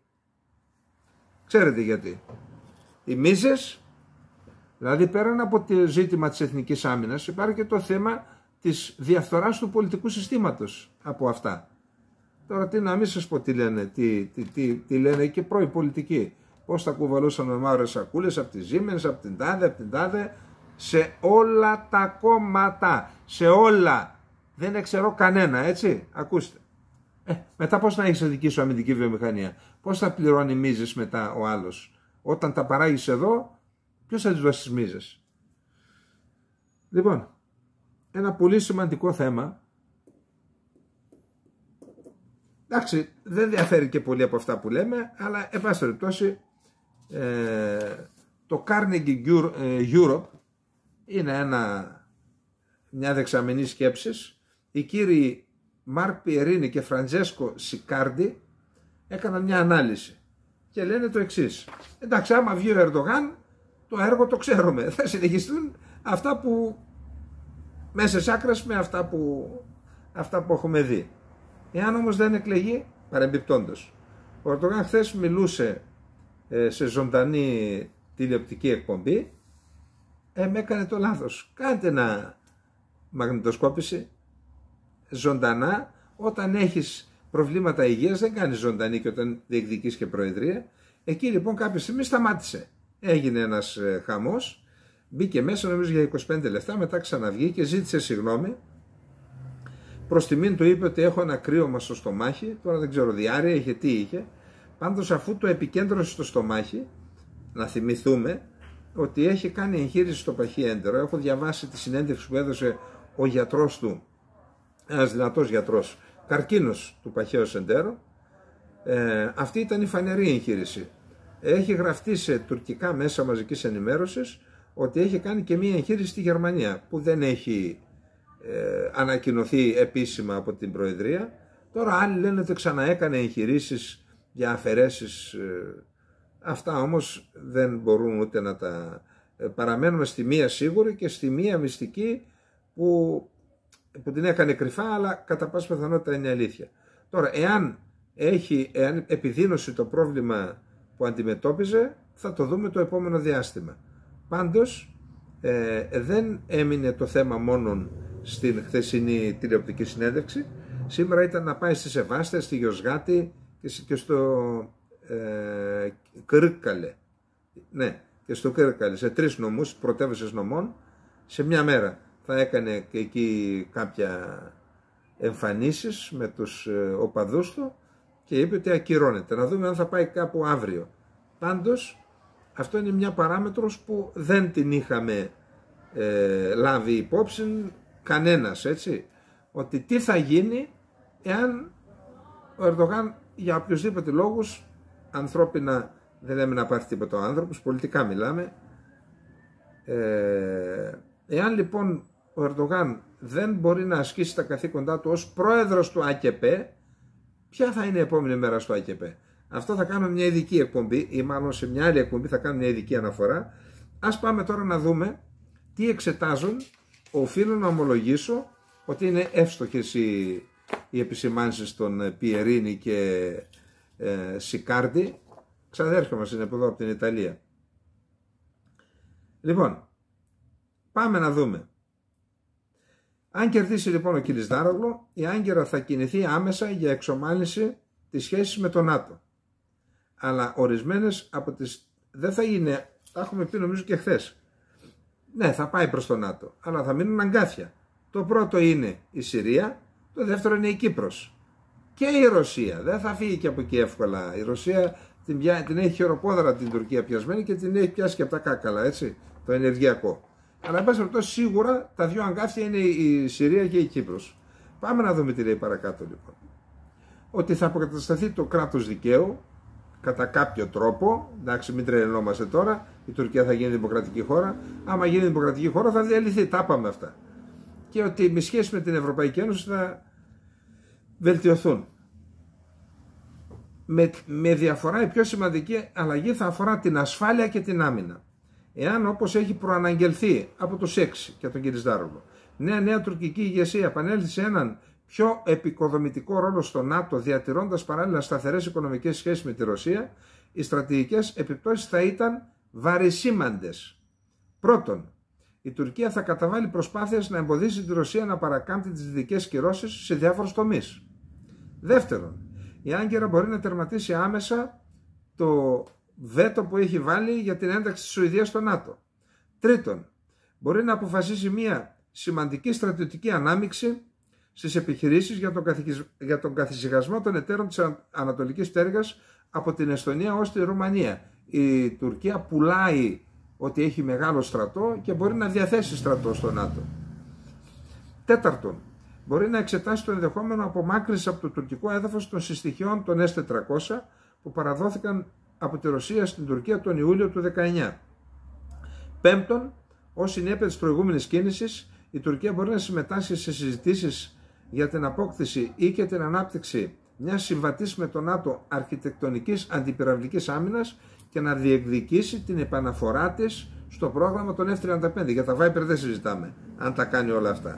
Ξέρετε γιατί. Οι μίζες, δηλαδή πέραν από το ζήτημα της εθνικής άμυνας, υπάρχει και το θέμα της διαφθοράς του πολιτικού συστήματος από αυτά. Τώρα τι να μην σας πω τι λένε, τι, τι, τι, τι λένε και πρώοι πολιτικοί. πώς τα κουβαλούσαν με μαύρες σακούλες από τη Siemens, από την τάδε, από την τάδε, σε όλα τα κόμματα, σε όλα. Δεν εξαιρώ κανένα, έτσι, ακούστε. Ε, μετά πώς να έχεις δική σου αμυντική βιομηχανία, πώς θα πληρώνει μίζες μετά ο άλλος, όταν τα παράγεις εδώ, ποιος θα τις δώσει τις μίζες. Λοιπόν, ένα πολύ σημαντικό θέμα. Εντάξει, δεν διαφέρει και πολύ από αυτά που λέμε, αλλά εν πάση περιπτώσει ε, το Carnegie Europe είναι ένα, μια δεξαμενή σκέψης. Οι κύριοι Μάρκ Πιερίνι και Φραντζέσκο Σικάρντι έκαναν μια ανάλυση και λένε το εξής. Εντάξει, άμα βγει ο Ερντογάν, το έργο το ξέρουμε. Θα συνεχιστούν αυτά που μέσες άκρες με αυτά που, αυτά που έχουμε δει. Εάν όμως δεν εκλεγεί, παρεμπιπτόντως, ο Ερντογάν χθες μιλούσε ε, σε ζωντανή τηλεοπτική εκπομπή, ε, με έκανε το λάθος. Κάντε ένα μαγνητοσκόπηση ζωντανά. Όταν έχεις προβλήματα υγείας δεν κάνεις ζωντανή και όταν διεκδικείς και προεδρία. Εκεί λοιπόν κάποια στιγμή σταμάτησε. Έγινε ένας ε, χαμός, μπήκε μέσα νομίζω για είκοσι πέντε λεπτά, μετά ξαναβγήκε και ζήτησε συγγνώμη. Προς τιμήν του είπε ότι έχω ένα κρύωμα στο στομάχι, τώρα δεν ξέρω διάρρεια είχε, τι είχε. Πάντως αφού το επικέντρωσε στο στομάχι, να θυμηθούμε ότι έχει κάνει εγχείρηση στο παχύ έντερο. Έχω διαβάσει τη συνέντευξη που έδωσε ο γιατρός του, ένας δυνατός γιατρός, καρκίνος του παχαίου εντέρου. Ε, αυτή ήταν η φανερή εγχείρηση. Έχει γραφτεί σε τουρκικά μέσα μαζικής ενημέρωσης ότι έχει κάνει και μία εγχείρηση στη Γερμανία που δεν έχει ε, ανακοινωθεί επίσημα από την Προεδρία. Τώρα άλλοι λένε ότι ξαναέκανε εγχειρήσεις για αφαιρέσεις. Ε, αυτά όμως δεν μπορούν ούτε να τα... Ε, παραμένουμε στη μία σίγουρη και στη μία μυστική που, που την έκανε κρυφά, αλλά κατά πάση πιθανότητα είναι αλήθεια. Τώρα, εάν έχει εάν επιδείνωσε το πρόβλημα που αντιμετώπιζε, θα το δούμε το επόμενο διάστημα. Πάντως ε, δεν έμεινε το θέμα μόνον στην χθεσινή τηλεοπτική συνέντευξη. Σήμερα ήταν να πάει στη Σεβάστια, στη Γιοσγάτη και στο ε, Κırıkkale. Ναι, και στο Κırıkkale, σε τρεις νομούς, πρωτεύουσες νομών, σε μια μέρα. Θα έκανε και εκεί κάποια εμφανίσεις με τους ε, οπαδούς του και είπε ότι ακυρώνεται. Να δούμε αν θα πάει κάπου αύριο. Πάντως, αυτό είναι μια παράμετρος που δεν την είχαμε ε, λάβει υπόψη κανένας, έτσι. Ότι τι θα γίνει εάν ο Ερντογάν για οποιοσδήποτε λόγους, ανθρώπινα δεν λέμε να πάρει τίποτα ο άνθρωπος, πολιτικά μιλάμε. Ε, εάν λοιπόν ο Ερντογάν δεν μπορεί να ασκήσει τα καθήκοντά του ως πρόεδρος του ΑΚΕΠΕ, ποια θα είναι η επόμενη μέρα στο ΑΚΕΠΕ? Αυτό θα κάνουμε μια ειδική εκπομπή, ή μάλλον σε μια άλλη εκπομπή θα κάνουμε μια ειδική αναφορά. Ας πάμε τώρα να δούμε τι εξετάζουν. Οφείλω να ομολογήσω ότι είναι εύστοχες οι, οι επισημάνσεις των Πιερίνι και ε, Σικάρντι. Ξαδέρφια μας είναι από εδώ από την Ιταλία. Λοιπόν, πάμε να δούμε. Αν κερδίσει λοιπόν ο Κιλισδάρογλου, η Άγκυρα θα κινηθεί άμεσα για εξομάλυνση της σχέσης με τον ΝΑΤΟ. Αλλά ορισμένες από τις... δεν θα είναι, τα έχουμε πει νομίζω και χθες. Ναι, θα πάει προς τον ΝΑΤΟ, αλλά θα μείνουν αγκάθια. Το πρώτο είναι η Συρία, το δεύτερο είναι η Κύπρος. Και η Ρωσία, δεν θα φύγει και από εκεί εύκολα. Η Ρωσία την, την έχει χειροπόδαρα την Τουρκία πιασμένη και την έχει πιάσει και από τα κάκαλα, έτσι, το ενεργειακό. Αλλά εν πάση περιπτώσει σίγουρα τα δύο αγκάθια είναι η Συρία και η Κύπρος. Πάμε να δούμε τι λέει παρακάτω λοιπόν. Ότι θα αποκατασταθεί το κράτος δικαίου κατά κάποιο τρόπο. Εντάξει, μην τρελαινόμαστε τώρα. Η Τουρκία θα γίνει δημοκρατική χώρα. Άμα γίνει δημοκρατική χώρα θα διαλυθεί. Τα είπαμε αυτά. Και ότι οι σχέσεις με την Ευρωπαϊκή Ένωση θα βελτιωθούν. Με, με διαφορά η πιο σημαντική αλλαγή θα αφορά την ασφάλεια και την άμυνα. Εάν, όπως έχει προαναγγελθεί από τους έξι και τον Κιλισδάρογλου, νέα νέα τουρκική ηγεσία επανέλθει σε έναν πιο επικοδομητικό ρόλο στο ΝΑΤΟ, διατηρώντας παράλληλα σταθερές οικονομικές σχέσεις με τη Ρωσία, οι στρατηγικές επιπτώσεις θα ήταν βαρισίμαντες. Πρώτον, η Τουρκία θα καταβάλει προσπάθειες να εμποδίσει τη Ρωσία να παρακάμπτει τις δυτικές κυρώσεις σε διάφορους τομείς. Δεύτερον, η Άγκυρα μπορεί να τερματίσει άμεσα το βέτο που έχει βάλει για την ένταξη της Σουηδίας στο ΝΑΤΟ. Τρίτον, μπορεί να αποφασίσει μια σημαντική στρατιωτική ανάμειξη στις επιχειρήσεις για τον, καθηγισ... για τον καθησυχασμό των εταίρων της Ανατολικής Πτέρυγας από την Εστονία ως τη Ρουμανία. Η Τουρκία πουλάει ότι έχει μεγάλο στρατό και μπορεί να διαθέσει στρατό στο ΝΑΤΟ. Τέταρτον, μπορεί να εξετάσει το ενδεχόμενο απομάκρυνση από το τουρκικό έδαφος των συστοιχειών των ες τετρακόσια που παραδόθηκαν από τη Ρωσία στην Τουρκία τον Ιούλιο του δεκαεννιά. Πέμπτον, ως συνέπεια της προηγούμενης κίνησης, η Τουρκία μπορεί να συμμετάσχει σε συζητήσεις για την απόκτηση ή και την ανάπτυξη μιας συμβατής με το ΝΑΤΟ αρχιτεκτονικής αντιπυραυλικής άμυνας και να διεκδικήσει την επαναφορά της στο πρόγραμμα των εφ τριάντα πέντε. Για τα Viper δεν συζητάμε, αν τα κάνει όλα αυτά.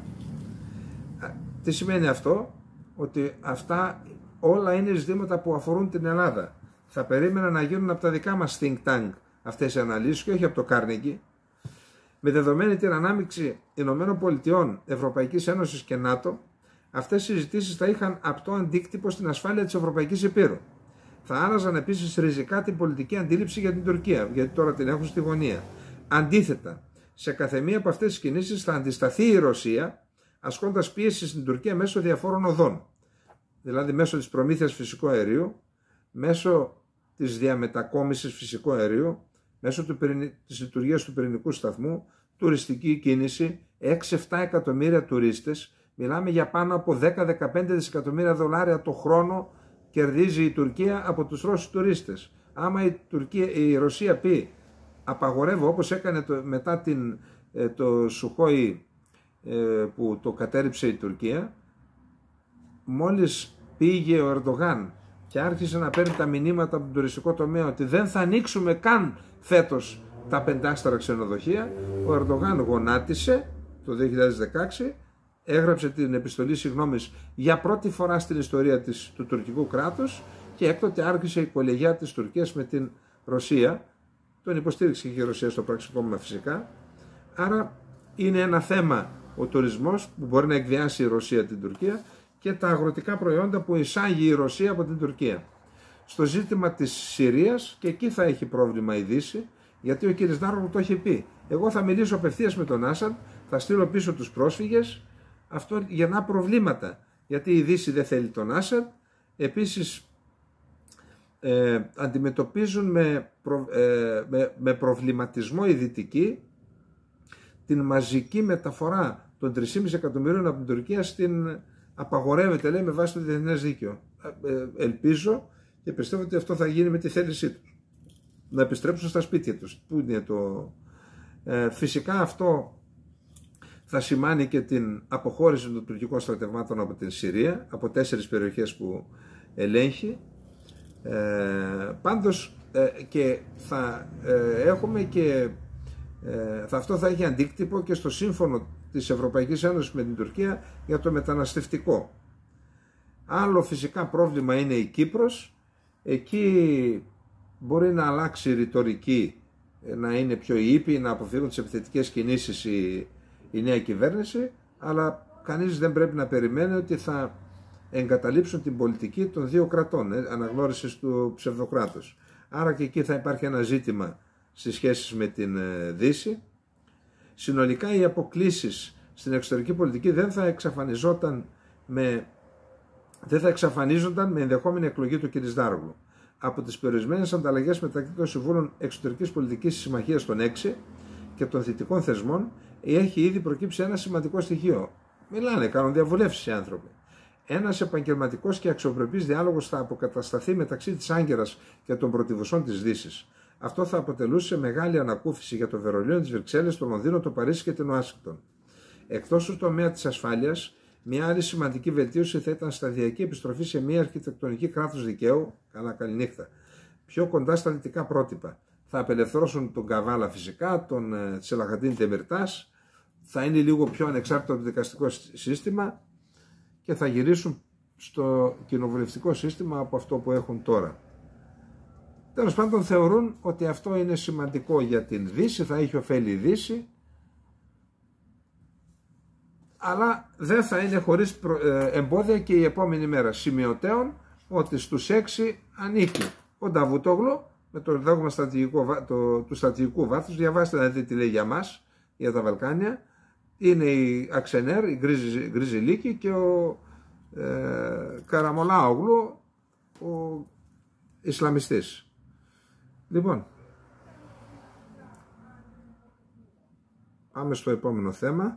Τι σημαίνει αυτό? Ότι αυτά όλα είναι ζητήματα που αφορούν την Ελλάδα. Θα περίμενα να γίνουν από τα δικά μας think tank αυτές οι αναλύσεις και όχι από το Carnegie. Με δεδομένη την ανάμειξη Ηνωμένων Πολιτειών, Ευρωπαϊκής Ένωσης και ΝΑΤΟ, αυτές οι συζητήσεις θα είχαν απτό αντίκτυπο στην ασφάλεια της Ευρωπαϊκής Υπήρου. Θα άλλαζαν επίσης ριζικά την πολιτική αντίληψη για την Τουρκία, γιατί τώρα την έχουν στη γωνία. Αντίθετα, σε καθεμία από αυτές τις κινήσεις θα αντισταθεί η Ρωσία, ασκώντας πίεση στην Τουρκία μέσω διαφόρων οδών. Δηλαδή μέσω της προμήθειας φυσικού αερίου, μέσω της διαμετακόμισης φυσικού αερίου, μέσω του, της λειτουργίας του πυρηνικού σταθμού, τουριστική κίνηση, έξι επτά εκατομμύρια τουρίστες. Μιλάμε για πάνω από δέκα με δεκαπέντε δισεκατομμύρια δολάρια το χρόνο κερδίζει η Τουρκία από τους Ρώσους τουρίστες. Άμα η, Τουρκία, η Ρωσία πει απαγορεύω, όπως έκανε το, μετά την, το Σουχόι που το κατέριψε η Τουρκία, μόλις πήγε ο Ερντογάν και άρχισε να παίρνει τα μηνύματα από τον τουριστικό τομέα ότι δεν θα ανοίξουμε καν φέτος τα πεντάστερα ξενοδοχεία, ο Ερντογάν γονάτισε το δύο χιλιάδες δεκαέξι, έγραψε την επιστολή συγγνώμης για πρώτη φορά στην ιστορία της, του τουρκικού κράτους, και έκτοτε άρχισε η κολεγιά της Τουρκίας με την Ρωσία. Τον υποστήριξε και η Ρωσία στο πραξικόπημα φυσικά. Άρα είναι ένα θέμα ο τουρισμός που μπορεί να εκβιάσει η Ρωσία την Τουρκία και τα αγροτικά προϊόντα που εισάγει η Ρωσία από την Τουρκία. Στο ζήτημα της Συρίας, και εκεί θα έχει πρόβλημα η Δύση, γιατί ο κ. Νάρογλου το έχει πει. Εγώ θα μιλήσω απευθείας με τον Άσαντ, θα στείλω πίσω τους πρόσφυγες. Αυτό γεννά προβλήματα, γιατί η Δύση δεν θέλει τον Άσαντ. Επίσης ε, αντιμετωπίζουν με, προ, ε, με, με προβληματισμό οι Δυτικοί την μαζική μεταφορά των τρία κόμμα πέντε εκατομμυρίων από την Τουρκία στην απαγορεύεται, λέει, με βάση το διεθνές δίκαιο. Ε, ελπίζω και πιστεύω ότι αυτό θα γίνει με τη θέλησή τους. Να επιστρέψουν στα σπίτια τους. Πού είναι το... Ε, φυσικά αυτό θα σημάνει και την αποχώρηση των τουρκικών στρατευμάτων από την Συρία, από τέσσερις περιοχές που ελέγχει. Ε, πάντως ε, και θα ε, έχουμε και ε, θα, αυτό θα έχει αντίκτυπο και στο σύμφωνο της Ευρωπαϊκής Ένωσης με την Τουρκία για το μεταναστευτικό. Άλλο φυσικά πρόβλημα είναι η Κύπρος. Εκεί μπορεί να αλλάξει η ρητορική, να είναι πιο ήπιοι, να αποφύγουν τις επιθετικές κινήσεις η, η νέα κυβέρνηση, αλλά κανείς δεν πρέπει να περιμένει ότι θα εγκαταλείψουν την πολιτική των δύο κρατών, ε, αναγνώρισης του ψευδοκράτους. Άρα και εκεί θα υπάρχει ένα ζήτημα στις σχέσεις με την ε, Δύση. Συνολικά οι αποκλίσεις στην εξωτερική πολιτική δεν θα εξαφανιζόταν με, δεν θα εξαφανίζονταν με ενδεχόμενη εκλογή του κ. Νάρογλου. Από τις περιορισμένες ανταλλαγές μεταξύ των Συμβούλων Εξωτερικής Πολιτικής της Συμμαχίας των έξι και των δυτικών θεσμών έχει ήδη προκύψει ένα σημαντικό στοιχείο. Μιλάνε, κάνουν διαβουλεύσεις οι άνθρωποι. Ένας επαγγελματικός και αξιοπρεπής διάλογος θα αποκατασταθεί μεταξύ της Άγκυρας και των πρωτευουσών της Δύσης. Αυτό θα αποτελούσε μεγάλη ανακούφιση για το Βερολίνο, τις Βρυξέλλες, το Λονδίνο, το Παρίσι και την Ουάσιγκτον. Εκτός του τομέα της ασφάλειας, μια άλλη σημαντική βελτίωση θα ήταν σταδιακή επιστροφή σε μια αρχιτεκτονική κράτους δικαίου, καλά καληνύχτα, πιο κοντά στα δυτικά πρότυπα. Θα απελευθερώσουν τον Καβάλα φυσικά, τον Σελαχαντίν Τεμιρτάς, θα είναι λίγο πιο ανεξάρτητο το δικαστικό σύστημα και θα γυρίσουν στο κοινοβουλευτικό σύστημα από αυτό που έχουν τώρα. Τέλος πάντων, θεωρούν ότι αυτό είναι σημαντικό για την Δύση, θα έχει ωφέλη η Δύση, αλλά δεν θα είναι χωρίς εμπόδια και η επόμενη μέρα. Σημειωτέων ότι στους έξι ανήκει ο Νταβούτογλου, με το δόγμα στρατηγικό, το, του στρατηγικού βάθους. Διαβάστε να δείτε τι λέει για μας, για τα Βαλκάνια. Είναι η Αξενέρ, η Γκρίζη, Γκρίζη Λίκη και ο ε, Καραμολάογλου, ο Ισλαμιστής. Λοιπόν, πάμε στο επόμενο θέμα.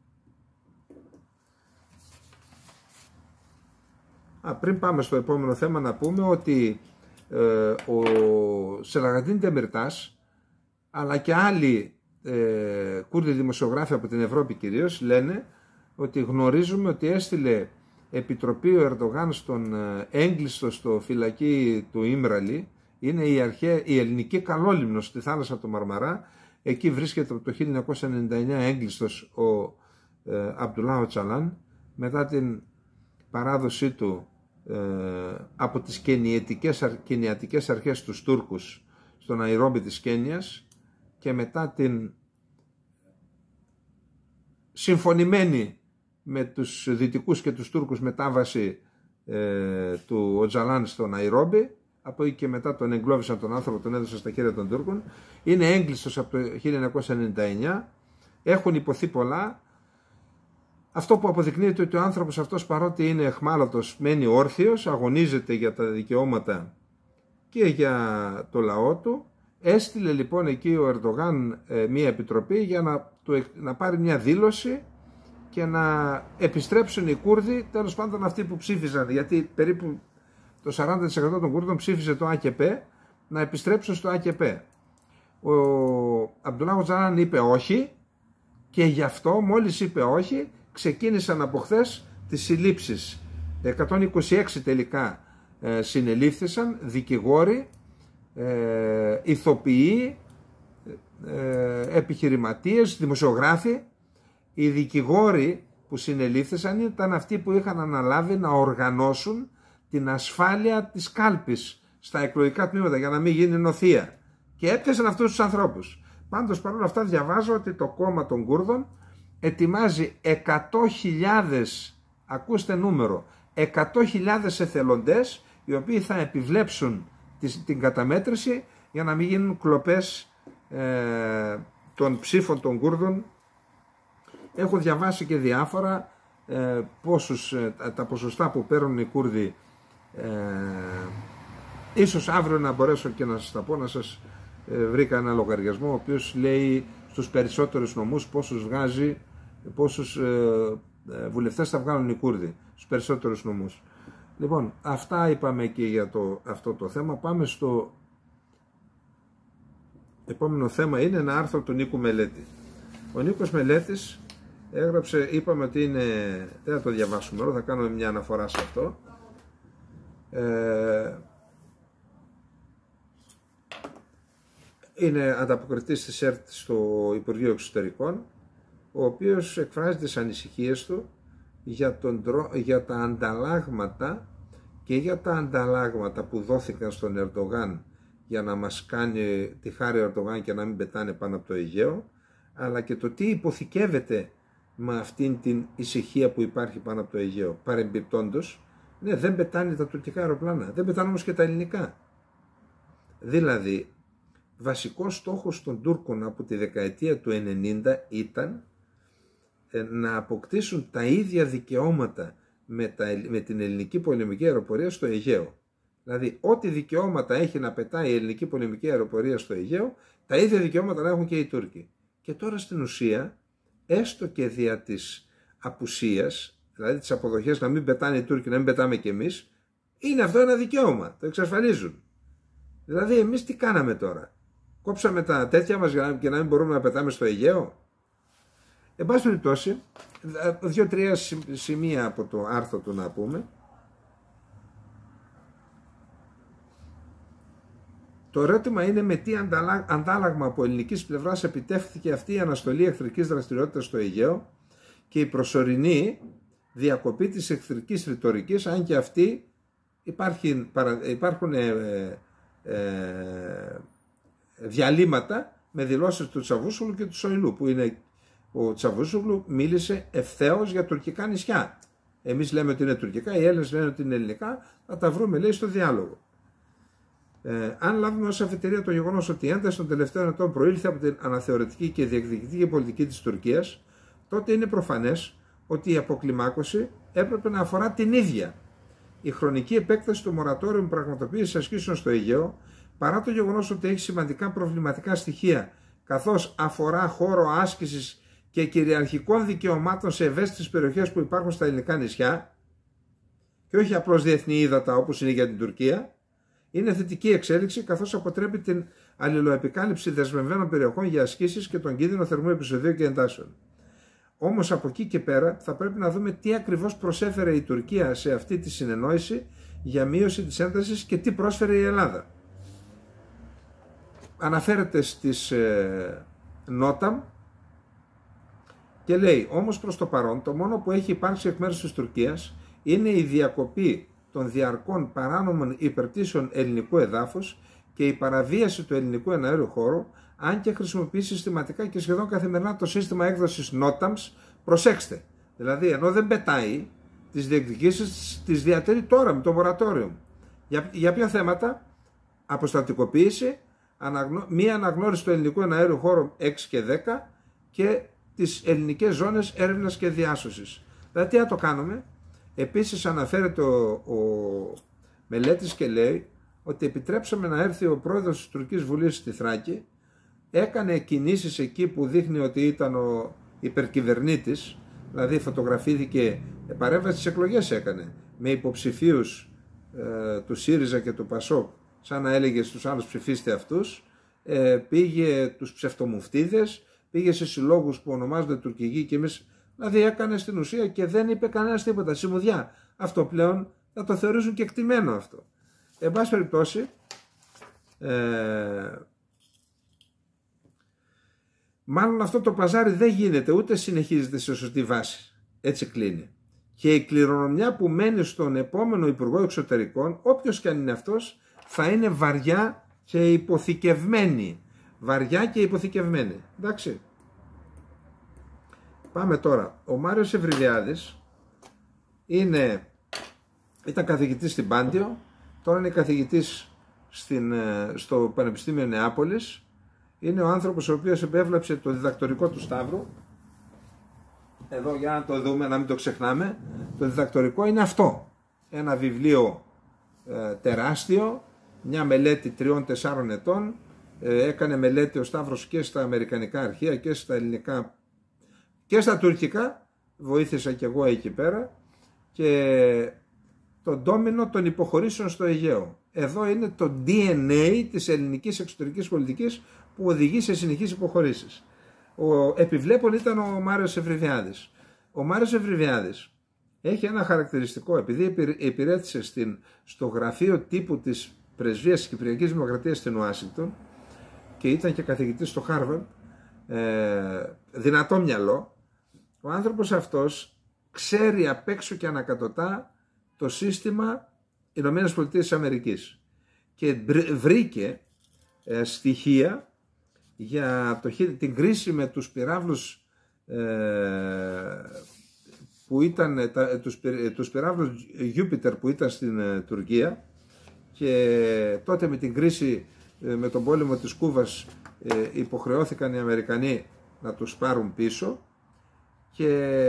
Α, πριν πάμε στο επόμενο θέμα να πούμε ότι ε, ο Σελαγαντίν Τεμιρτάς αλλά και άλλοι ε, Κούρδοι δημοσιογράφοι από την Ευρώπη κυρίως λένε ότι γνωρίζουμε ότι έστειλε επιτροπή ο Ερντογάν στον ε, έγκλειστο στο φυλακή του Ήμραλη. Είναι η, αρχαία, η ελληνική καλόλυμνος στη θάλασσα του Μαρμαρά. Εκεί βρίσκεται από το χίλια εννιακόσια ενενήντα εννιά έγκλειστος ο ε, Αμπτουλάχ Οτσαλάν, μετά την παράδοσή του ε, από τις κενιατικές, κενιατικές αρχές τους Τούρκους στο Ναϊρόμπι της Κένιας και μετά την συμφωνημένη με τους Δυτικούς και τους Τούρκους μετάβαση ε, του Οτζαλάν στο Ναϊρόμπι. Από εκεί και μετά τον εγκλώβησαν τον άνθρωπο, τον έδωσαν στα χέρια των Τούρκων. Είναι έγκλειστος από το χίλια εννιακόσια ενενήντα εννιά. Έχουν υποθεί πολλά. Αυτό που αποδεικνύεται ότι ο άνθρωπος αυτός, παρότι είναι αιχμάλωτος, μένει όρθιος, αγωνίζεται για τα δικαιώματα και για το λαό του. Έστειλε λοιπόν εκεί ο Ερντογάν ε, μια επιτροπή για να, το, να πάρει μια δήλωση και να επιστρέψουν οι Κούρδοι, τέλος πάντων αυτοί που ψήφιζαν, γιατί περίπου το σαράντα τοις εκατό των Κούρδων ψήφισε το ΑΚΕΠΕ, να επιστρέψουν στο ΑΚΕΠΕ. Ο Αμπτουλάχ Οτσαλάν είπε όχι και γι' αυτό μόλις είπε όχι ξεκίνησαν από χθες τις συλλήψεις. εκατόν είκοσι έξι τελικά ε, συνελήφθησαν δικηγόροι, ε, ηθοποιοί, ε, επιχειρηματίες, δημοσιογράφοι. Οι δικηγόροι που συνελήφθησαν ήταν αυτοί που είχαν αναλάβει να οργανώσουν την ασφάλεια της κάλπης στα εκλογικά τμήματα για να μην γίνει νοθεία. Και έπιασαν αυτούς τους ανθρώπους. Πάντως παρόλα αυτά διαβάζω ότι το κόμμα των Κούρδων ετοιμάζει εκατό χιλιάδες, ακούστε νούμερο, εκατό χιλιάδες εθελοντές οι οποίοι θα επιβλέψουν την καταμέτρηση για να μην γίνουν κλοπές ε, των ψήφων των Κούρδων. Έχω διαβάσει και διάφορα ε, πόσους, ε, τα ποσοστά που παίρνουν οι Κούρδοι. Ε, ίσως αύριο να μπορέσω και να σας τα πω, να σας ε, βρήκα ένα λογαριασμό ο οποίος λέει στους περισσότερους νομούς πόσους βγάζει, πόσους ε, ε, βουλευτές θα βγάλουν οι Κούρδοι στους περισσότερους νομούς. Λοιπόν, αυτά είπαμε και για το, αυτό το θέμα. Πάμε στο επόμενο θέμα. Είναι ένα άρθρο του Νίκου Μελέτη. Ο Νίκος Μελέτης έγραψε, είπαμε ότι είναι, δεν θα το διαβάσουμε εδώ, θα κάνουμε μια αναφορά σε αυτό. Ε, είναι ανταποκριτής της ΕΡΤ στο Υπουργείο Εξωτερικών, ο οποίος εκφράζει τις ανησυχίες του για, τον, για τα ανταλλάγματα και για τα ανταλλάγματα που δόθηκαν στον Ερντογάν για να μας κάνει τη χάρη ο Ερντογάν και να μην πετάνε πάνω από το Αιγαίο, αλλά και το τι υποθηκεύεται με αυτήν την ησυχία που υπάρχει πάνω από το Αιγαίο. Παρεμπιπτόντως, ναι, δεν πετάνε τα τουρκικά αεροπλάνα, δεν πετάνε όμως και τα ελληνικά. Δηλαδή, βασικός στόχος των Τούρκων από τη δεκαετία του ενενήντα ήταν να αποκτήσουν τα ίδια δικαιώματα με, τα, με την ελληνική πολεμική αεροπορία στο Αιγαίο. Δηλαδή, ό,τι δικαιώματα έχει να πετάει η ελληνική πολεμική αεροπορία στο Αιγαίο, τα ίδια δικαιώματα να έχουν και οι Τούρκοι. Και τώρα στην ουσία, έστω και δια της απουσίας, δηλαδή τις αποδοχές να μην πετάνε οι Τούρκοι, να μην πετάμε κι εμείς, είναι αυτό ένα δικαίωμα, το εξασφαλίζουν. Δηλαδή εμείς τι κάναμε τώρα, κόψαμε τα τέτοια μας και να μην μπορούμε να πετάμε στο Αιγαίο. Εν πάση περιπτώσει, δύο-τρία σημεία από το άρθρο του να πούμε. Το ερώτημα είναι με τι αντάλλαγμα από ελληνικής πλευράς επιτεύχθηκε αυτή η αναστολή εχθρικής δραστηριότητας στο Αιγαίο και η προσωρινή διακοπή της εχθρικής ρητορικής, αν και αυτή υπάρχει, υπάρχουν ε, ε, διαλύματα με δηλώσεις του Τσαβούσογλου και του Σοηλού, που είναι, ο Τσαβούσογλου μίλησε ευθέως για τουρκικά νησιά. Εμείς λέμε ότι είναι τουρκικά, οι Έλληνες λένε ότι είναι ελληνικά, θα τα βρούμε λέει στο διάλογο. Ε, αν λάβουμε ως αφετηρία το γεγονός ότι η ένταση των τελευταίων ετών προήλθε από την αναθεωρητική και διεκδικητική πολιτική της Τουρκίας, τότε είναι προφανές ότι η αποκλιμάκωση έπρεπε να αφορά την ίδια. Η χρονική επέκταση του μορατόριου πραγματοποίησης ασκήσεων στο Αιγαίο, παρά το γεγονός ότι έχει σημαντικά προβληματικά στοιχεία, καθώς αφορά χώρο άσκησης και κυριαρχικών δικαιωμάτων σε ευαίσθητες περιοχές που υπάρχουν στα ελληνικά νησιά, και όχι απλώς διεθνή ύδατα όπως είναι για την Τουρκία, είναι θετική εξέλιξη, καθώς αποτρέπει την αλληλοεπικάλυψη δεσμευμένων περιοχών για ασκήσεις και τον κίνδυνο θερμού επεισοδίου και εντάσεων. Όμως από εκεί και πέρα θα πρέπει να δούμε τι ακριβώς προσέφερε η Τουρκία σε αυτή τη συνεννόηση για μείωση της έντασης και τι πρόσφερε η Ελλάδα. Αναφέρεται στις ε, Νόταμ και λέει: όμως προς το παρόν το μόνο που έχει υπάρξει εκ μέρους της Τουρκίας είναι η διακοπή των διαρκών παράνομων υπερτήσεων ελληνικού εδάφους και η παραβίαση του ελληνικού εναέριου χώρου, αν και χρησιμοποιεί συστηματικά και σχεδόν καθημερινά το σύστημα έκδοσης Νόταμς. Προσέξτε, δηλαδή ενώ δεν πετάει τις διεκδικήσεις, τις διατηρεί τώρα με το μορατόριο. Για, για ποια θέματα? Αποστατικοποίηση, αναγνω... μία αναγνώριση του ελληνικού εναέριου χώρου έξι και δέκα και τις ελληνικές ζώνες έρευνας και διάσωσης. Δηλαδή τι να το κάνουμε? Επίσης αναφέρεται ο, ο μελέτης και λέει ότι επιτρέψαμε να έρθει ο πρόεδρος της Τουρκικής Βουλής στη Θράκη, έκανε κινήσεις εκεί που δείχνει ότι ήταν ο υπερκυβερνήτης, δηλαδή φωτογραφήθηκε, παρέμβαση στις εκλογές έκανε, με υποψηφίους ε, του ΣΥΡΙΖΑ και του ΠΑΣΟΚ, σαν να έλεγε στους άλλους ψηφίστε αυτούς, ε, πήγε τους ψευτομουφτίδες, πήγε σε συλλόγους που ονομάζονται τουρκικοί και εμείς, δηλαδή έκανε στην ουσία και δεν είπε κανένας τίποτα, συμμουδιά. Αυτό πλέον θα το θεωρήσουν και εκτιμένο αυτό. Εν πάση περιπτώσει, ε, μάλλον αυτό το παζάρι δεν γίνεται ούτε συνεχίζεται σε σωστή βάση. Έτσι κλείνει. Και η κληρονομιά που μένει στον επόμενο Υπουργό Εξωτερικών, όποιος και αν είναι αυτός, θα είναι βαριά και υποθηκευμένη. Βαριά και υποθηκευμένη. Εντάξει. Πάμε τώρα. Ο Μάριος Ευρυλιάδης είναι, ήταν καθηγητής στην Πάντιο, τώρα είναι καθηγητής στην, στο Πανεπιστήμιο Νεάπολης. Είναι ο άνθρωπος ο οποίος επέβλεψε το διδακτορικό του Σταύρου. Εδώ για να το δούμε, να μην το ξεχνάμε. Το διδακτορικό είναι αυτό. Ένα βιβλίο ε, τεράστιο, μια μελέτη τριών-τεσσάρων ετών. Ε, έκανε μελέτη ο Σταύρος και στα αμερικανικά αρχεία και στα ελληνικά και στα τουρκικά. Βοήθησα και εγώ εκεί πέρα. Και το ντόμινο των υποχωρήσεων στο Αιγαίο. Εδώ είναι το ντι εν έι της ελληνικής εξωτερικής πολιτικής που οδηγεί σε συνεχείς υποχωρήσεις. Ο επιβλέπων ήταν ο Μάριος Ευρυλιάδης. Ο Μάριος Ευρυλιάδης έχει ένα χαρακτηριστικό, επειδή υπηρέτησε στην, στο γραφείο τύπου της Πρεσβείας της Κυπριακής Δημοκρατίας στην Ουάσιγκτον και ήταν και καθηγητής στο Χάρβαρντ, ε, δυνατό μυαλό, ο άνθρωπος αυτός ξέρει απ' έξω και ανακατοτά το σύστημα Ηνωμένες Πολιτείες της Αμερικής και βρήκε ε, στοιχεία για το, την κρίση με τους πυράβλους ε, που ήταν τα, τους, τους πυράβλους Jupiter που ήταν στην ε, Τουρκία, και τότε με την κρίση ε, με τον πόλεμο της Κούβας ε, υποχρεώθηκαν οι Αμερικανοί να τους πάρουν πίσω και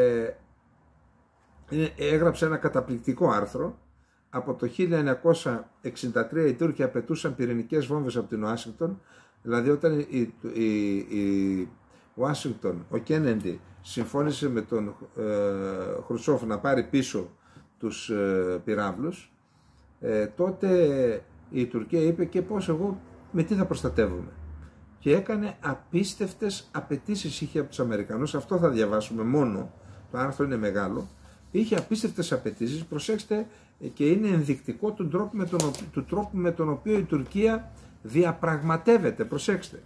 ε, έγραψε ένα καταπληκτικό άρθρο. Από το χίλια εννιακόσια εξήντα τρία οι Τούρκοι απαιτούσαν πυρηνικές βόμβες από την Ουάσιγκτον. Δηλαδή όταν η, η, η Ουάσιγκτον, ο Κένεντι συμφώνησε με τον ε, Χρουσόφ να πάρει πίσω τους ε, πυράβλους, ε, τότε η Τουρκία είπε και πώς εγώ με τι θα προστατεύουμε. Και έκανε απίστευτες απαιτήσεις, είχε από τους Αμερικανούς, αυτό θα διαβάσουμε μόνο, το άρθρο είναι μεγάλο, είχε απίστευτες απαιτήσεις, προσέξτε, και είναι ενδεικτικό του τρόπου με τον, του τρόπου με τον οποίο η Τουρκία διαπραγματεύεται, προσέξτε.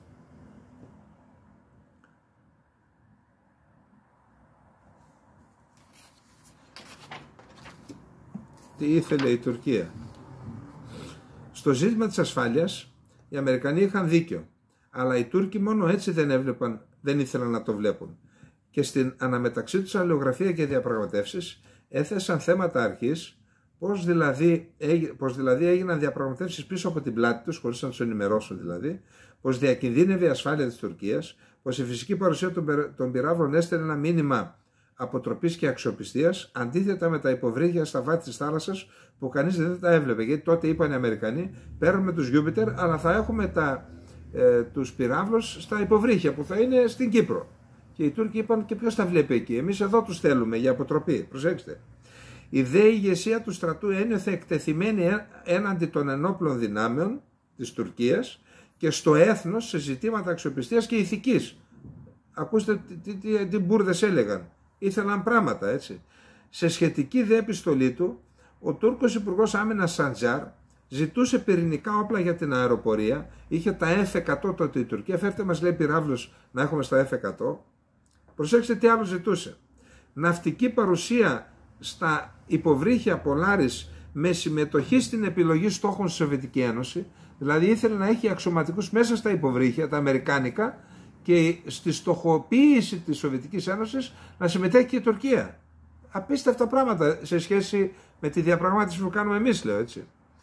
Τι ήθελε η Τουρκία? Στο ζήτημα της ασφάλειας οι Αμερικανοί είχαν δίκιο, αλλά οι Τούρκοι μόνο έτσι δεν έβλεπαν, δεν ήθελαν να το βλέπουν. Και στην αναμεταξύ τους αλληλογραφία και διαπραγματεύσεις έθεσαν θέματα αρχής Πώς δηλαδή, πώς δηλαδή έγιναν διαπραγματεύσεις πίσω από την πλάτη τους, χωρίς να τους ενημερώσουν δηλαδή, πως διακινδύνευε η ασφάλεια της Τουρκίας, πως η φυσική παρουσία των πυράβλων έστελνε ένα μήνυμα αποτροπής και αξιοπιστίας, αντίθετα με τα υποβρύχια στα βάθη της θάλασσας που κανείς δεν τα έβλεπε. Γιατί τότε είπαν οι Αμερικανοί, παίρνουμε τους Γιούπιτερ, αλλά θα έχουμε τα, ε, τους πυράβλους στα υποβρύχια που θα είναι στην Κύπρο. Και οι Τούρκοι είπαν, και ποιος τα βλέπει εκεί, εμείς εδώ τους θέλουμε για αποτροπή. Προσέξτε. Η δε ηγεσία του στρατού ένιωθε εκτεθειμένη έναντι των ενόπλων δυνάμεων της Τουρκίας και στο έθνος σε ζητήματα αξιοπιστίας και ηθικής. Ακούστε τι, τι, τι μπουρδες έλεγαν. Ήθελαν πράγματα, έτσι. Σε σχετική δε επιστολή του, ο Τούρκος Υπουργός Άμυνας Σαντζάρ ζητούσε πυρηνικά όπλα για την αεροπορία. Είχε τα εφ εκατό τότε η Τουρκία. Φέρτε μας, λέει, πυράβλους να έχουμε στα εφ εκατό. Προσέξτε τι άλλο ζητούσε. Ναυτική παρουσία στα υποβρύχια Πολάρης με συμμετοχή στην επιλογή στόχων στη Σοβιετική Ένωση. Δηλαδή ήθελε να έχει αξιωματικούς μέσα στα υποβρύχια, τα αμερικάνικα, και στη στοχοποίηση της Σοβιετικής Ένωσης να συμμετέχει και η Τουρκία. Απίστευτα πράγματα σε σχέση με τη διαπραγμάτευση που κάνουμε εμείς, λέω, έτσι.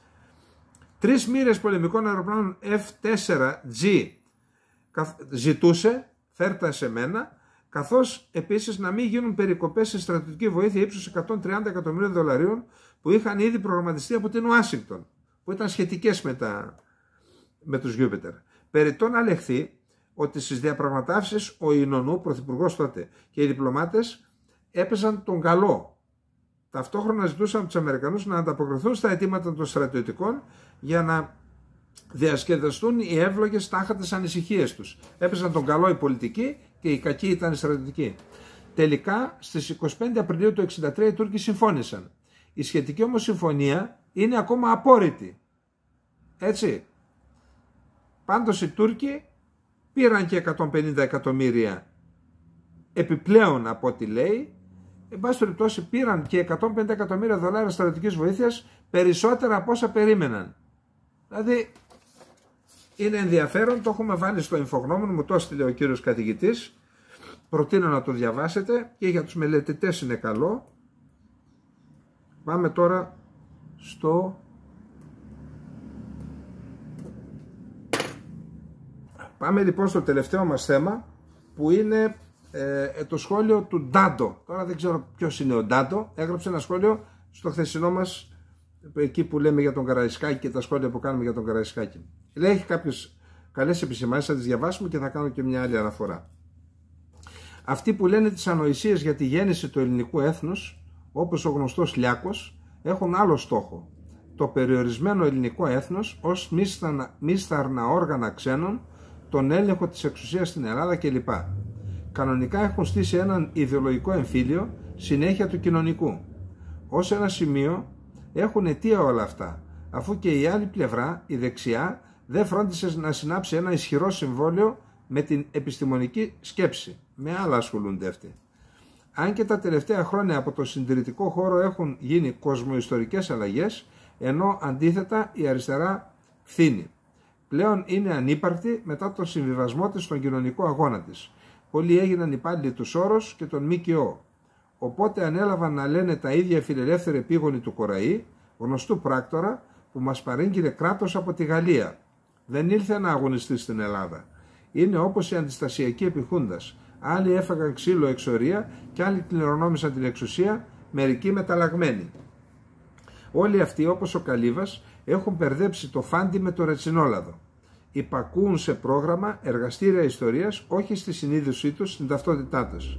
Τρεις μοίρες πολεμικών αεροπλάνων εφ φορ τζι ζητούσε, φέρτα σε μένα, καθώς επίσης να μην γίνουν περικοπές σε στρατιωτική βοήθεια ύψους εκατόν τριάντα εκατομμυρίων δολαρίων που είχαν ήδη προγραμματιστεί από την Ουάσιγκτον, που ήταν σχετικές με, τα, με τους Γιούπιτερ. Περιττό να λεχθεί ότι στις διαπραγματεύσεις ο Ινωνού, πρωθυπουργός τότε, και οι διπλωμάτες έπαιζαν τον καλό. Ταυτόχρονα ζητούσαν από τους Αμερικανούς να ανταποκριθούν στα αιτήματα των στρατιωτικών για να διασκεδαστούν οι εύλογες τάχατες ανησυχίες τους. Έπαιζαν τον καλό οι πολιτικοί και οι κακοί ήταν οι στρατιωτικοί. Τελικά, στις είκοσι πέντε Απριλίου του εξήντα τρία οι Τούρκοι συμφώνησαν. Η σχετική όμως συμφωνία είναι ακόμα απόρριτη. Έτσι. Πάντως οι Τούρκοι πήραν και εκατόν πενήντα εκατομμύρια επιπλέον από ό,τι λέει. Εν πάση περιπτώσει πήραν και εκατόν πενήντα εκατομμύρια δολάρια στρατιωτικής βοήθειας, περισσότερα από όσα περίμεναν. Δηλαδή είναι ενδιαφέρον, το έχουμε βάλει στο Ινφογνώμων, μου το έστειλε ο κύριος καθηγητής. Προτείνω να το διαβάσετε και για τους μελετητές είναι καλό. Πάμε τώρα στο... Πάμε λοιπόν στο τελευταίο μας θέμα, που είναι ε, το σχόλιο του Ντάντο. Τώρα δεν ξέρω ποιος είναι ο Ντάντο. Έγραψε ένα σχόλιο στο χθεσινό μας, εκεί που λέμε για τον Καραϊσκάκη και τα σχόλια που κάνουμε για τον Καραϊσκάκη. Λέει, έχει κάποιες καλές επισημάνσεις, θα τις διαβάσουμε και θα κάνω και μια άλλη αναφορά. Αυτοί που λένε τις ανοησίες για τη γέννηση του ελληνικού έθνους, όπως ο γνωστός Λιάκος, έχουν άλλο στόχο. Το περιορισμένο ελληνικό έθνος ως μίσθαρνα όργανα ξένων, τον έλεγχο της εξουσίας στην Ελλάδα κλπ. Κανονικά έχουν στήσει έναν ιδεολογικό εμφύλιο, συνέχεια του κοινωνικού. Ως ένα σημείο έχουν αιτία όλα αυτά, αφού και η άλλη πλευρά, η δεξιά, δεν φρόντισε να συνάψει ένα ισχυρό συμβόλαιο με την επιστημονική σκέψη. Με άλλα ασχολούνται αυτοί. Αν και τα τελευταία χρόνια από το συντηρητικό χώρο έχουν γίνει κοσμοϊστορικές αλλαγές, ενώ αντίθετα η αριστερά φθήνει. Πλέον είναι ανύπαρκτη μετά τον συμβιβασμό της στον κοινωνικό αγώνα της. Πολλοί έγιναν υπάλληλοι του Σόρος και των ΜΚΟ. Οπότε ανέλαβαν να λένε τα ίδια φιλελεύθεροι επίγονοι του Κοραή, γνωστού πράκτορα, που μας παρήγγειλε κράτος από τη Γαλλία. Δεν ήλθε να αγωνιστεί στην Ελλάδα. Είναι όπως οι αντιστασιακοί επιχούντας. Άλλοι έφαγαν ξύλο εξορία και άλλοι κληρονόμησαν την εξουσία, μερικοί μεταλλαγμένοι. Όλοι αυτοί, όπως ο Καλύβας, έχουν μπερδέψει το φάντι με το ρετσινόλαδο. Υπακούουν σε πρόγραμμα, εργαστήρια ιστορίας, όχι στη συνείδησή τους, στην ταυτότητά τους.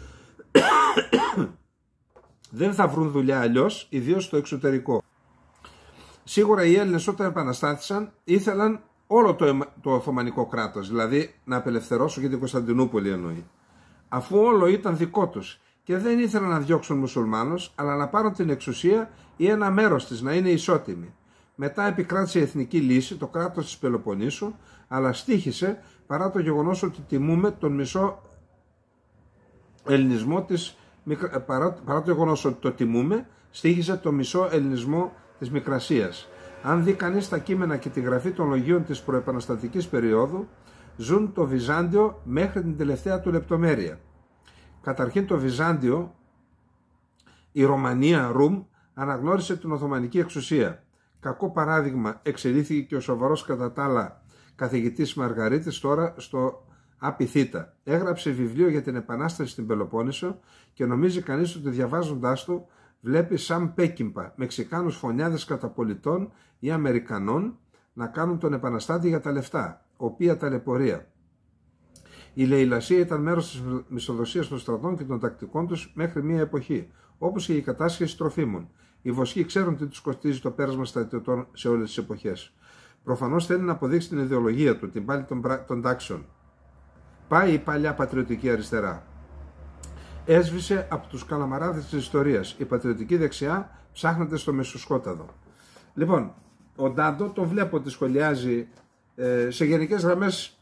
Δεν θα βρουν δουλειά αλλιώς, ιδίως στο εξωτερικό. Σίγουρα οι Έλληνες όταν επαναστάθησαν ήθελαν όλο το, το Οθωμανικό κράτος, δηλαδή να απελευθερώσουν και την Κωνσταντινούπολη εννοεί. Αφού όλο ήταν δικό τους και δεν ήθελαν να διώξουν μουσουλμάνους, αλλά να πάρουν την εξουσία ή ένα μέρος της, να είναι ισότιμη. Μετά επικράτησε η εθνική λύση, το κράτος της Πελοποννήσου, αλλά στοίχησε παρά το γεγονός ότι τιμούμε τον μισό ελληνισμό της, παρά, παρά το γεγονός ότι το τιμούμε, στοίχησε το μισό ελληνισμό της Μικρασίας. Αν δει κανείς τα κείμενα και τη γραφή των λογίων της προεπαναστατικής περίοδου, ζουν το Βυζάντιο μέχρι την τελευταία του λεπτομέρεια. Καταρχήν το Βυζάντιο, η Ρωμανία, Ρουμ, αναγνώρισε την Οθωμανική εξουσία. Κακό παράδειγμα εξελίχθηκε και ο σοβαρός κατά τα άλλα καθηγητής Μαργαρίτης, τώρα στο Απιθύτα. Έγραψε βιβλίο για την Επανάσταση στην Πελοπόννησο και νομίζει κανείς ότι διαβάζοντάς το βλέπει σαν Πέκυμπα, Μεξικάνους φωνιάδες καταπολιτών ή Αμερικανών να κάνουν τον επαναστάτη για τα λεφτά, οποία ταλαιπωρία. Η λαιλασία ήταν μέρος της μισθοδοσίας των στρατών και των τακτικών τους μέχρι μία εποχή, όπως και η κατάσχεση τροφίμων. Οι βοσκοί ξέρουν τι τους κοστίζει το πέρασμα στρατιωτών σε όλες τις εποχές. Προφανώς θέλει να αποδείξει την ιδεολογία του, την πάλη των, των τάξεων. Πάει η παλιά πατριωτική αριστερά. Έσβησε από τους καλαμαράδες της ιστορίας. Η πατριωτική δεξιά ψάχνεται στο μεσοσκόταδο. Λοιπόν, ο Ντάντο το βλέπω ότι σχολιάζει ε, σε γενικές γραμμές.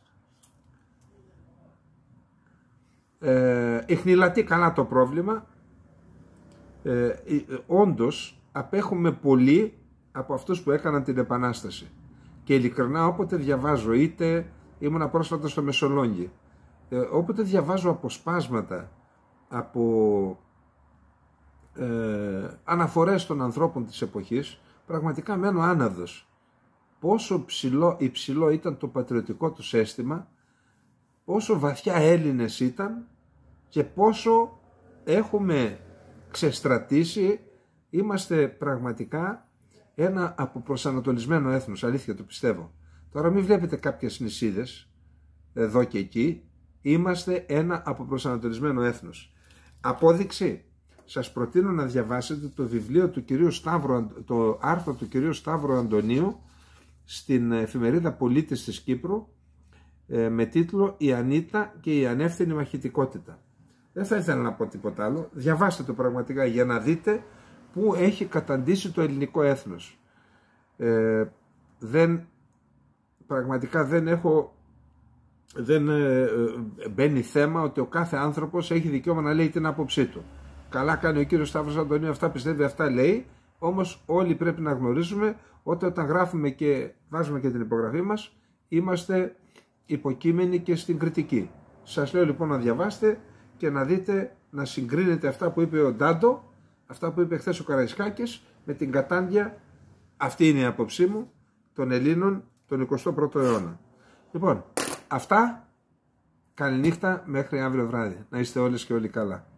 Ε, ιχνηλατεί καλά το πρόβλημα. Ε, ε, όντως απέχουμε πολύ από αυτούς που έκαναν την Επανάσταση. Και ειλικρινά όποτε διαβάζω, είτε ήμουνα πρόσφατα στο Μεσολόγγι, ε, όποτε διαβάζω αποσπάσματα από ε, αναφορές των ανθρώπων της εποχής, πραγματικά μένω άναυδος. Πόσο ψηλό, υψηλό ήταν το πατριωτικό τους αίσθημα, πόσο βαθιά Έλληνες ήταν και πόσο έχουμε ξεστρατήσει. Είμαστε πραγματικά ένα αποπροσανατολισμένο έθνος, αλήθεια το πιστεύω. Τώρα μην βλέπετε κάποιες νησίδες εδώ και εκεί, είμαστε ένα αποπροσανατολισμένο έθνος. Απόδειξη, σας προτείνω να διαβάσετε το βιβλίο του κυρίου Σταύρου, το άρθρο του κυρίου Σταύρου Αντωνίου στην εφημερίδα Πολίτης της Κύπρου, με τίτλο «Η Ανίτα και η ανεύθυνη μαχητικότητα». Δεν θα ήθελα να πω τίποτα άλλο. Διαβάστε το πραγματικά για να δείτε πού έχει καταντήσει το ελληνικό έθνος. Ε, δεν, πραγματικά δεν έχω, δεν ε, μπαίνει θέμα ότι ο κάθε άνθρωπος έχει δικαίωμα να λέει την άποψή του. Καλά κάνει ο κύριος Σταύρος Αντωνίου, αυτά πιστεύει, αυτά λέει, όμως όλοι πρέπει να γνωρίζουμε ότι όταν γράφουμε και βάζουμε και την υπογραφή μας, είμαστε υποκείμενοι και στην κριτική. Σας λέω λοιπόν να διαβάσετε και να δείτε, να συγκρίνετε αυτά που είπε ο Ντάντο, αυτά που είπε χθες ο Καραϊσκάκης, με την κατάντια, αυτή είναι η άποψή μου, των Ελλήνων τον εικοστό πρώτο αιώνα. Λοιπόν, αυτά, καληνύχτα μέχρι αύριο βράδυ. Να είστε όλες και όλοι καλά.